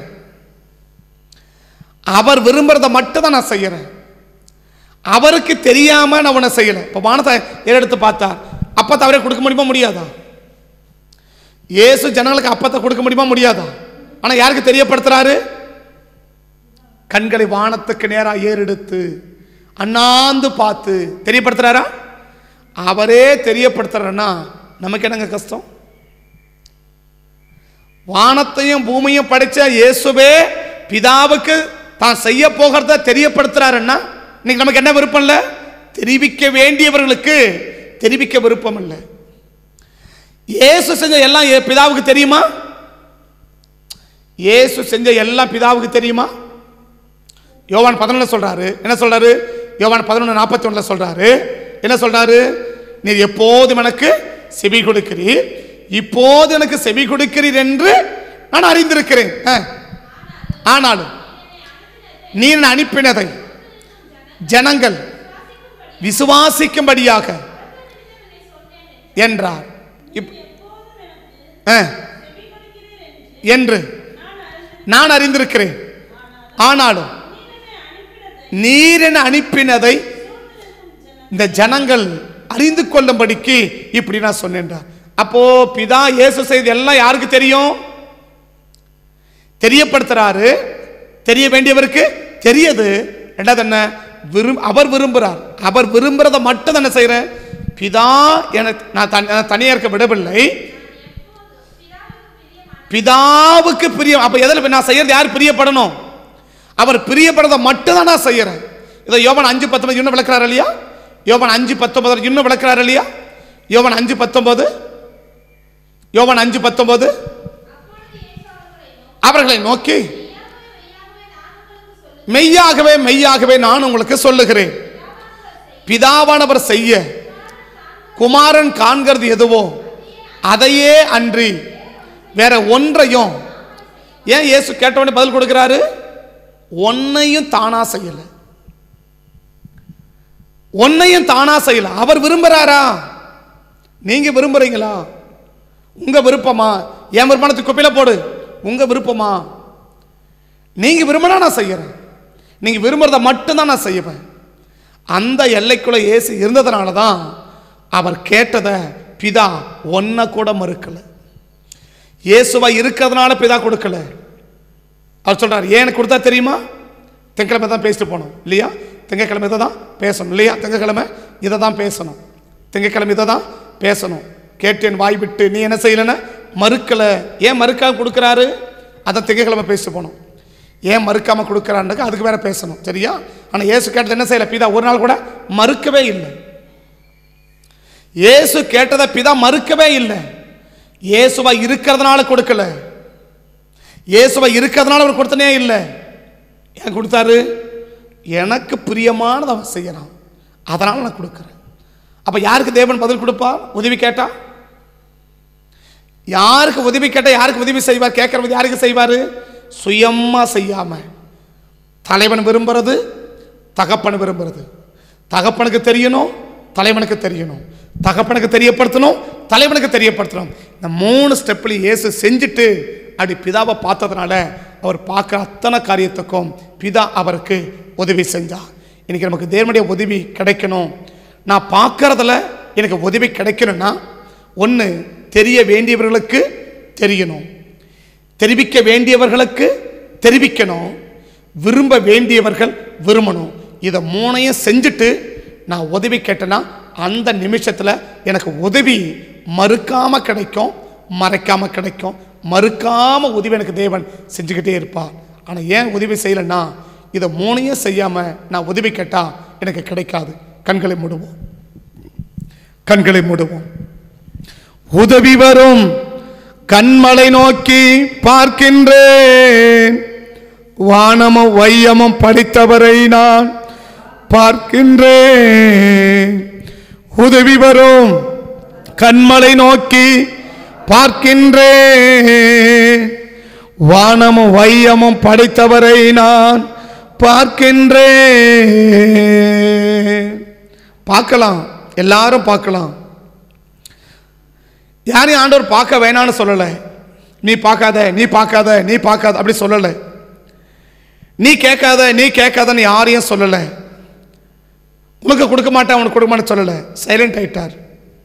அவர் விரும்புறதை மட்டும் தான் நான் செய்யறேன். அவருக்கு தெரியாம நான் உன்னை செய்யல. இப்ப வானத்தை எடுத்து பார்த்தா அப்பத்தை அவரே கொடுக்க முடியுமா? முடியாதா? இயேசு ஜனங்களுக்கு அப்பத்தை கொடுக்க முடியுமா? முடியாதா? ஆனா யாருக்கு தெரியப்படுத்துறாரு? கண்களை வானத்துக்கு நேராக ஏறெடுத்து அண்ணாந்து பார்த்து தெரியப்படுத்துறாரா? அவரே தெரியப்படுத்துறன்னா நமக்கு என்னங்க கஷ்டம்? வானத்தையும் பூமியும் படைச்ச இயேசுவே பிதாவுக்கு தான் செய்ய போகிறத தெரியப்படுத்துறாருன்னா இன்னைக்கு நமக்கு என்ன விருப்பம் இல்லை? தெரிவிக்க வேண்டியவர்களுக்கு தெரிவிக்க விருப்பம் இல்லை. இயேசு செஞ்ச எல்லாம் பிதாவுக்கு தெரியுமா? இயேசு செஞ்ச எல்லாம் பிதாவுக்கு தெரியுமா? யோவான் 11 சொல்றாரு. என்ன சொல்றாரு? யோவான் 11:41 சொல்றாரு. என்ன சொல்றாரு? நீர் எப்போதும் எனக்கு செவி கொடுக்கிறீர், இப்போது எனக்கு செவி கொடுக்கிறீர் என்று நான் அறிந்திருக்கிறேன். ஆனாலும் நீர் அனுப்பினதை ஜனங்கள் விசுவாசிக்கும்படியாக என்றார் என்று நான் அறிந்திருக்கிறேன். ஆனாலும் நீர் என அனுப்பினதை இந்த ஜனங்கள் அறிந்து கொள்ளும்படிக்கு இப்படி நான் சொன்னேன். அப்போ பிதா இயேசு செய்து எல்லாம் யாருக்கு தெரியும்? தெரியப்படுத்துறாரு. தெரிய வேண்டியவருக்கு தெரியுது. ரெண்டாவது என்ன? அவர் விரும்புறார். அவர் விரும்புறதை மட்டும் என்ன செய்யறேன்? பிதா எனக்கு நான் தனியாக இருக்க விடவில்லை, பிதாவுக்கு பிரியம். அப்ப எதில் நான் செய்யறது யார் பிரியப்படணும்? அவர் பிரியப்படுறத மட்டும் தான் நான் செய்யறேன். இதை யோவான் 5:19 இன்னும் விளக்குறாரு இல்லையா? யோவான் 5:19 இன்னும் விளக்குறாரு இல்லையா? யோவான் 5:19 யோவான் 5:19 அவர்களை நோக்கி மெய்யாகவே மெய்யாகவே நான் உங்களுக்கு சொல்லுகிறேன், பிதாவானவர் செய்ய குமாரன் காண்கிறது எதுவோ அதையே அன்றி வேற ஒன்றையும். ஏன் இயேசு கேட்டவனே பதில் கொடுக்கிறாரு? ஒன்னையும் தானா செய்யல, ஒன்னையும் தானா செய்யல. அவர் விரும்புறாரா? நீங்க விரும்புறீங்களா? உங்க விருப்பமா? என் விருப்பத்துக்கு குப்பையில போடு. உங்க விருப்பமா? நீங்க விரும்பினா நான் செய்யறேன், நீங்க விரும்புறத மட்டும்தான் நான் செய்வேன். அந்த எல்லைக்குள்ள இயேசு இருந்ததுனால தான் அவர் கேட்டதை பிதா ஒன்ன கூட மறுக்கல. இயேசுவா இருக்கிறதுனால பிதா கொடுக்கல. அவர் சொல்றார், ஏன் கொடுத்தா தெரியுமா? திங்கக்கிழமை தான் பேசிட்டு போனோம் இல்லையா? திங்கக்கிழமை இதை தான் பேசணும் இல்லையா? திங்கக்கிழமை இதை தான் பேசணும், திங்கக்கிழமை இதை தான் பேசணும். கேட்டேன் வாய் விட்டு, நீ என்ன செய்யலன்னு மறுக்கல. ஏன் மறுக்காம கொடுக்குறாரு? அதை திங்கக்கிழமை பேசிட்டு போனோம். ஏன் மறுக்காம கொடுக்குறான்னு அதுக்கு வேற பேசணும், சரியா? ஆனால் இயேசு கேட்டது என்ன செய்யல? பிதா ஒரு நாள் கூட மறுக்கவே இல்லை. இயேசு கேட்டதை பிதா மறுக்கவே இல்லை. இயேசுவா இருக்கிறதுனால கொடுக்கல, இயேசுவா இருக்கிறதுனால அவர் கொடுத்தனே இல்லை. ஏன் கொடுத்தாரு? எனக்கு பிரியமானதை அவன் செய்யறான், அதனால நான் கொடுக்குறேன். அப்ப யாருக்கு தேவன் பதில் கொடுப்பார்? உதவி கேட்டா யாருக்கு உதவி கேட்டா யாருக்கு உதவி செய்வார்? கேட்கறது யாருக்கு செய்வாரு? சுயமா செய்யாம. தலைவன் விரும்புறது, தகப்பன் விரும்புறது. தகப்பனுக்கு தெரியணும், தலைவனுக்கு தெரியணும். தகப்பனுக்கு தெரியப்படுத்தணும், தலைவனுக்கு தெரியப்படுத்தணும். இந்த 3 ஸ்டெப்ல இயேசு செஞ்சுட்டு அப்படி பிதாவை பார்த்ததுனால அவர் பார்க்குற அத்தனை காரியத்துக்கும் பிதா அவருக்கு உதவி செஞ்சார். இன்னைக்கு நமக்கு தேவனுடைய உதவி கிடைக்கணும். நான் பார்க்கறதுல எனக்கு உதவி கிடைக்கணும்னா, ஒன்று தெரிய வேண்டியவர்களுக்கு தெரியணும், தெரிவிக்க வேண்டியவர்களுக்கு தெரிவிக்கணும், விரும்ப வேண்டியவர்கள் விரும்பணும். இதை 3ஐயும் செஞ்சுட்டு நான் உதவி கேட்டேன்னா அந்த நிமிஷத்தில் எனக்கு உதவி மறுக்காம கிடைக்கும், மறைக்காம கிடைக்கும். மறுக்காம உதவி எனக்கு தேவன் செஞ்சுக்கிட்டே இருப்பார். ஆனால் ஏன் உதவி செய்யலைன்னா, இதை 3ஐயும் செய்யாமல் நான் உதவி கேட்டால் எனக்கு கிடைக்காது. கண்களை மூடுவோம், கண்களை மூடுவோம். உதவி வரும் கண்மலை நோக்கி பார்க்கின்றேன், வானமும் வையமும் படித்தவரை நான் பார்க்கின்றேன். உதவி வரும் கண்மலை நோக்கி பார்க்கின்றேன், வானமும் வையமும் படைத்தவரை நான் பார்க்கின்றேன். பார்க்கலாம், எல்லாரும் பார்க்கலாம். யாரையும் ஆண்டவர் பார்க்க வேணான்னு சொல்லலை. நீ பார்க்காத, நீ பார்க்காத, நீ பார்க்காத அப்படி சொல்லலை. நீ கேட்காத, நீ கேட்காதன்னு யாரையும் சொல்லலை. உனக்கு கொடுக்க மாட்டேன், உனக்கு கொடுக்க மாட்டேன்னு சொல்லலை. சைலண்ட் ஆயிட்டார்.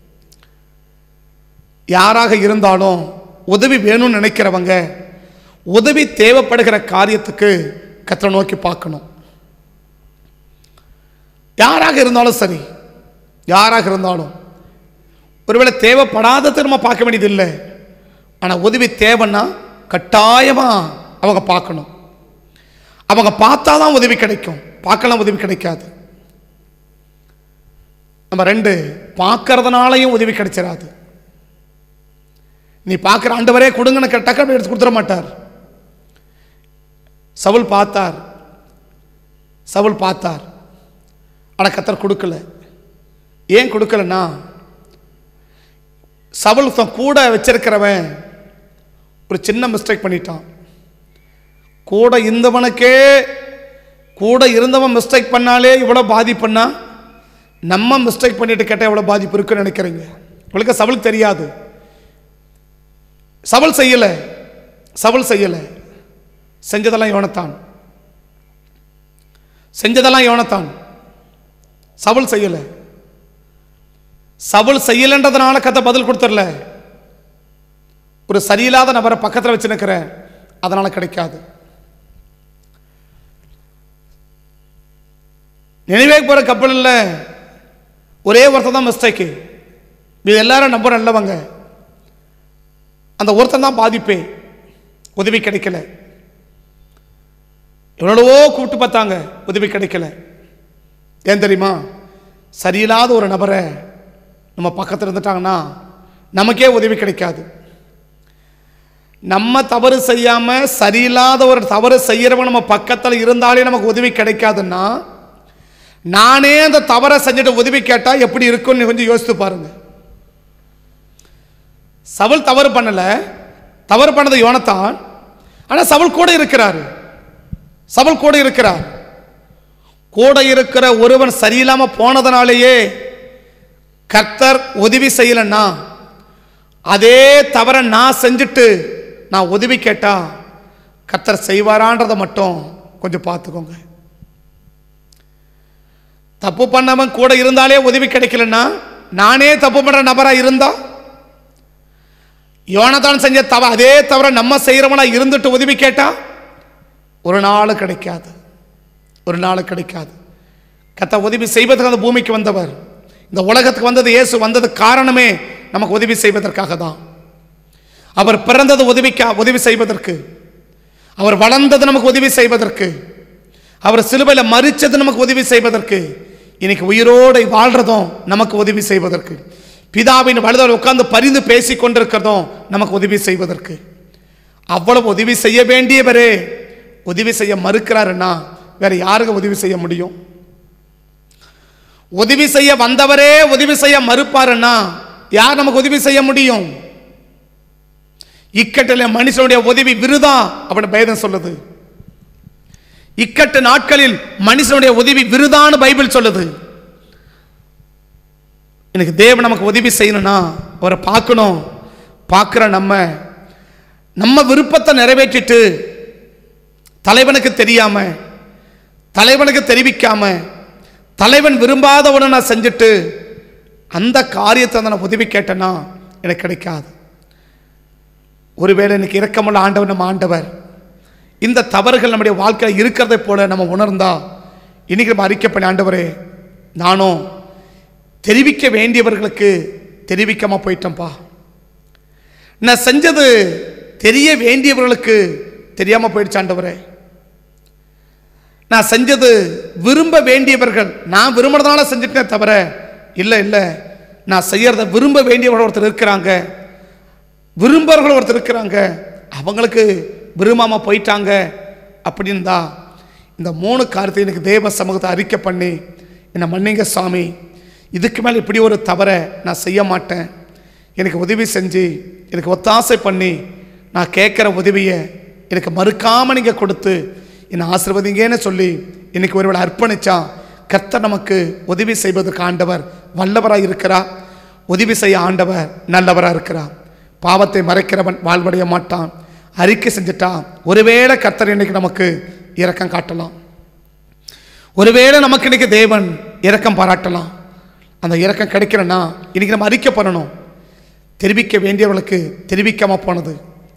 யாராக இருந்தாலும் உதவி வேணும்னு நினைக்கிறவங்க உதவி தேவைப்படுகிற காரியத்துக்கு கர்த்தரை நோக்கி பார்க்கணும். யாராக இருந்தாலும் சரி, யாராக இருந்தாலும் ஒருவேளை தேவைப்படாத திரும்ப பார்க்க வேண்டியது இல்லை. ஆனால் உதவி தேவைன்னா கட்டாயமாக அவங்க பார்க்கணும். அவங்க பார்த்தா தான் உதவி கிடைக்கும், பார்க்கலாம் உதவி கிடைக்காது. நம்ம 2 பார்க்கறதுனாலையும் உதவி கிடைச்சிடாது. நீ பார்க்குற ஆண்டவரே கொடுங்கன்னு டக்குனு எடுத்து கொடுத்துட மாட்டார். சவுல் பார்த்தார், சவுல் பார்த்தார், ஆனால் கர்த்தர் கொடுக்கல. ஏன் கொடுக்கலன்னா, சவுல் கூட வச்சிருக்கிறவன் ஒரு சின்ன மிஸ்டேக் பண்ணிட்டான். கூட இருந்தவனுக்கே, கூட இருந்தவன் மிஸ்டேக் பண்ணாலே இவ்வளோ பாதிப்புன்னா, நம்ம மிஸ்டேக் பண்ணிட்டு கேட்டால் எவ்வளோ பாதிப்பு இருக்குன்னு நினைக்கிறீங்க? உங்களுக்கு சவுல் தெரியாது. சவுல் செய்யலை, சவுல் செய்யலை. செஞ்சதெல்லாம் யோனத்தான், செஞ்சதெல்லாம் யோனத்தான். சவுல் செய்யலை. சவுல் செய்யலைன்றதுனால கதை பதில் கொடுத்துடல. ஒரு சரியில்லாத நபரை பக்கத்தில் வச்சு நிற்கிற, அதனால கிடைக்காது. நினைவே போகிற கப்பல் இல்லை, ஒரே ஒருத்தர் தான் மிஸ்டேக்கு. இது எல்லாரும் நம்ப நல்லவங்க, அந்த ஒருத்தன் தான் பாதிப்பே. உதவி கிடைக்கல. எவ்வளவோ கூப்பிட்டு பார்த்தாங்க, உதவி கிடைக்கல. ஏன் தெரியுமா? சரியில்லாத ஒரு நபரை நம்ம பக்கத்தில் இருந்துட்டாங்கன்னா நமக்கே உதவி கிடைக்காது. நம்ம தவறு செய்யாம சரியில்லாத ஒரு தவறு செய்யறவன் நம்ம பக்கத்தில் இருந்தாலே நமக்கு உதவி கிடைக்காதுன்னா, நானே அந்த தவறை செஞ்சுட்டு உதவி கேட்டா எப்படி இருக்கும்னு கொஞ்சம் யோசித்து பாருங்க. சவுல் தவறு பண்ணல, தவறு பண்ணது யோனத்தான். ஆனா சவுல் கூட இருக்கிறார். சவுல் கூட இருக்கிறார். கூட இருக்கிற ஒருவன் சரியில்லாம போனதனாலேயே கர்த்தர் உதவி செய்யலன்னா, அதே தவற நான் செஞ்சுட்டு நான் உதவி கேட்டா கர்த்தர் செய்வாரான்றதை மட்டும் கொஞ்சம் பார்த்துக்கோங்க. தப்பு பண்ணவன் கூட இருந்தாலே உதவி கிடைக்கலன்னா, நானே தப்பு பண்ற நபரா இருந்தா, யோனத்தான் செஞ்ச அதே தவிர நம்ம செய்யறவனா இருந்துட்டு உதவி கேட்டா ஒரு நாள் கிடைக்காது, ஒரு நாள் கிடைக்காது. கர்த்தர் உதவி செய்வதற்கு அந்த பூமிக்கு வந்தவர். இந்த உலகத்துக்கு வந்தது, இயேசு வந்தது காரணமே நமக்கு உதவி செய்வதற்காக தான். அவர் பிறந்தது உதவி செய்வதற்கு, அவர் வளர்ந்தது நமக்கு உதவி செய்வதற்கு, அவர் சிலுவையில் மரிச்சது நமக்கு உதவி செய்வதற்கு, இன்னைக்கு உயிரோடு வாழ்றதும் நமக்கு உதவி செய்வதற்கு, பிதாவின் வலதுபுறம் உட்கார்ந்து பரிந்து பேசிக் கொண்டிருக்கிறதும் நமக்கு உதவி செய்வதற்கு. அவ்வளவு உதவி செய்ய வேண்டியவரே உதவி செய்ய மறுக்கிறாருன்னா வேற யாருக்கு உதவி செய்ய முடியும்? உதவி செய்ய வந்தவரே உதவி செய்ய மறுப்பாருன்னா யார் நமக்கு உதவி செய்ய முடியும்? இக்கட்டில் மனுஷனுடைய உதவி விருதா அப்படின்னு வேதம் சொல்லுது. இக்கட்டு நாட்களில் மனுஷனுடைய உதவி விருதான்னு பைபிள் சொல்லுது. எனக்கு தேவன் நமக்கு உதவி செய்யணும்னா அவரை பார்க்கணும். பார்க்கிற நம்ம விருப்பத்தை நிறைவேற்றிட்டு தலைவனுக்கு தெரியாம, தலைவனுக்கு தெரிவிக்காம, தலைவன் விரும்பாத ஒன்று நான் செஞ்சுட்டு அந்த காரியத்தை நான் உதவி கேட்டேன்னா எனக்கு கிடைக்காது. ஒருவேளை எனக்கு இரக்கமுள்ள ஆண்டவர் நம்ம ஆண்டவர் இந்த தவறுகள் நம்முடைய வாழ்க்கையில் இருக்கிறதை போல நம்ம உணர்ந்தா இன்னைக்கு நம்ம அறிக்கை பண்ணி, ஆண்டவரே நானும் தெரிவிக்க வேண்டியவர்களுக்கு தெரிவிக்காம போயிட்டேன்ப்பா, நான் செஞ்சது தெரிய வேண்டியவர்களுக்கு தெரியாம போயிடுச்சு ஆண்டவரே, நான் செஞ்சது விரும்ப வேண்டியவர்கள் நான் விரும்புறதுனால செஞ்சுட்டேன் தவிர இல்லை நான் செய்யறத விரும்ப வேண்டியவர்கள் ஒருத்தர் இருக்கிறாங்க, விரும்பவர்கள் ஒருத்தர் இருக்கிறாங்க, அவங்களுக்கு விரும்பாம போயிட்டாங்க அப்படின்னு தான் இந்த 3 காரியத்தை எனக்கு தேவ சமூகத்தை அறிக்கை பண்ணி, என்னை மன்னிங்க சாமி, இதுக்கு மேலே இப்படி ஒரு தவறை நான் செய்ய மாட்டேன், எனக்கு உதவி செஞ்சு எனக்கு ஒத்தாசை பண்ணி நான் கேட்குற உதவியை எனக்கு மறுக்காமல் நீங்கள் கொடுத்து என்னை ஆசீர்வதிங்கன்னு சொல்லி இன்னைக்கு ஒருவேளை அர்ப்பணிச்சா கர்த்தர் நமக்கு உதவி செய்வதற்கு ஆண்டவர் வல்லவராக இருக்கிறார். உதவி செய்ய ஆண்டவர் நல்லவராக இருக்கிறார். பாவத்தை மறைக்கிறவன் வாழ்வடைய மாட்டான். அறிக்கை செஞ்சுட்டா ஒருவேளை கர்த்தர் இன்னைக்கு நமக்கு இரக்கம் காட்டலாம், ஒருவேளை நமக்கு இன்னைக்கு தேவன் இரக்கம் பாராட்டலாம். அந்த இரக்கம் கிடைக்கிறன்னா இன்னைக்கு நம்ம அறிக்கை பண்ணணும். தெரிவிக்க வேண்டியவர்களுக்கு தெரிவிக்காம போனது,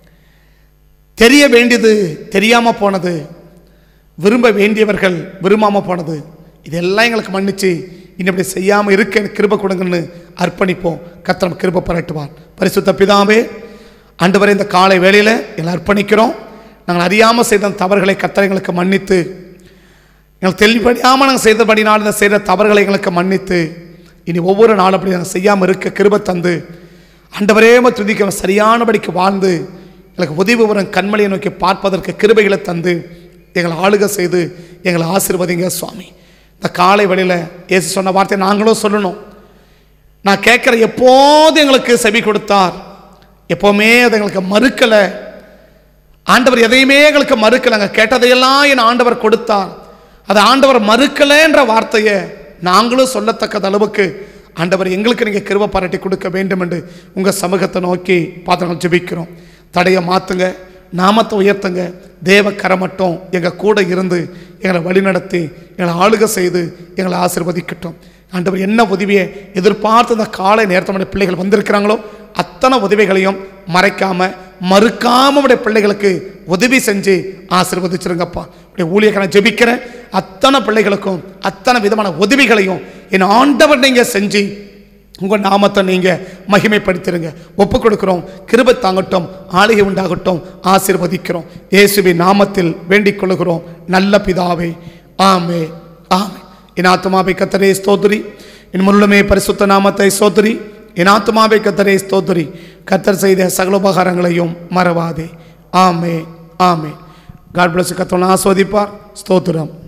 தெரிய வேண்டியது தெரியாம போனது, விரும்ப வேண்டியவர்கள் விரும்பாம போனது, இதெல்லாம் எங்களுக்கு மன்னிச்சு இன்னும் செய்யாமல் இருக்க கிருபை கொடுங்கன்னு அர்ப்பணிப்போம். கர்த்தர் கிருபை பாராட்டுவார். பரிசுத்த பிதாவே, ஆண்டவரே இந்த காலை வேளையில் எல்லாம் அர்ப்பணிக்கிறோம். நாங்கள் அறியாமல் செய்த தவறுகளை கர்த்தர் எங்களுக்கு மன்னித்து, எங்களுக்கு தெளிவடையாமல் நாங்கள் செய்தபடினால் இந்த செய்த தவறுகளை எங்களுக்கு மன்னித்து, இனி ஒவ்வொரு நாளும் அப்படி நாங்கள் செய்யாமல் இருக்க கிருபை தந்து, ஆண்டவரே துதிக்க சரியானபடிக்கு வாழ்ந்து எங்களுக்கு உதவி வரும் கண்மலையை நோக்கி பார்ப்பதற்கு கிருபைகளை தந்து எங்களை ஆளுகை செய்து எங்களை ஆசீர்வதிங்க சுவாமி. இந்த காலை வேளையில் இயேசு சொன்ன வார்த்தையை நாங்களும் சொல்லணும். நான் கேட்குற எப்போது எங்களுக்கு செவி கொடுத்தார், எப்போவுமே அதை எங்களுக்கு மறுக்கலை. ஆண்டவர் எதையுமே எங்களுக்கு மறுக்கலைங்க. கேட்டதையெல்லாம் என் ஆண்டவர் கொடுத்தார். அதை ஆண்டவர் மறுக்கலைன்ற வார்த்தையை நாங்களும் சொல்லத்தக்கது அளவுக்கு ஆண்டவர் எங்களுக்கு நீங்கள் கிருபை பாராட்டி கொடுக்க வேண்டும் என்று உங்கள் சமூகத்தை நோக்கி பார்த்து ஜெபிக்கிறோம். தடையை மாற்றுங்க, நாமத்தை உயர்த்துங்க. தேவ கரம் மட்டும் எங்கள் கூட இருந்து எங்களை வழிநடத்தி எங்களை ஆளுகை செய்து எங்களை ஆசீர்வதிக்கட்டும். ஆண்டவர் என்ன உதவியை எதிர்பார்த்து இந்த காலை நேரத்தோட பிள்ளைகள் வந்திருக்கிறாங்களோ அத்தனை உதவிகளையும் மறுக்காம உடைய பிள்ளைகளுக்கு உதவி செஞ்சு ஆசீர்வதிச்சிருங்கப்பா. உடைய ஊழியக்காரன் ஜெபிக்கிறேன் அத்தனை பிள்ளைகளுக்கும் அத்தனை விதமான உதவிகளையும் என் ஆண்டவர் நீங்கள் செஞ்சு உங்கள் நாமத்தை நீங்கள் மகிமைப்படுத்திடுங்க. ஒப்பு கொடுக்குறோம். கிருபை தாங்கட்டும், ஆளுகை உண்டாகட்டும். ஆசீர்வதிக்கிறோம். இயேசுவின் நாமத்தில் வேண்டிக் கொள்கிறோம் நல்ல பிதாவே. ஆமே ஆமே. என் ஆத்துமாவை கர்த்தரே ஸ்தோத்திரி, என் முழுமே பரிசுத்த நாமத்தை ஸ்தோத்திரி. என் ஆத்துமாவை கர்த்தரே ஸ்தோத்திரி, கர்த்தர் செய்த சகல உபகாரங்களையும் மறவாதே. ஆமே ஆமே. God bless. கர்த்தர் ஆசீர்வதிப்பார். ஸ்தோத்திரம்.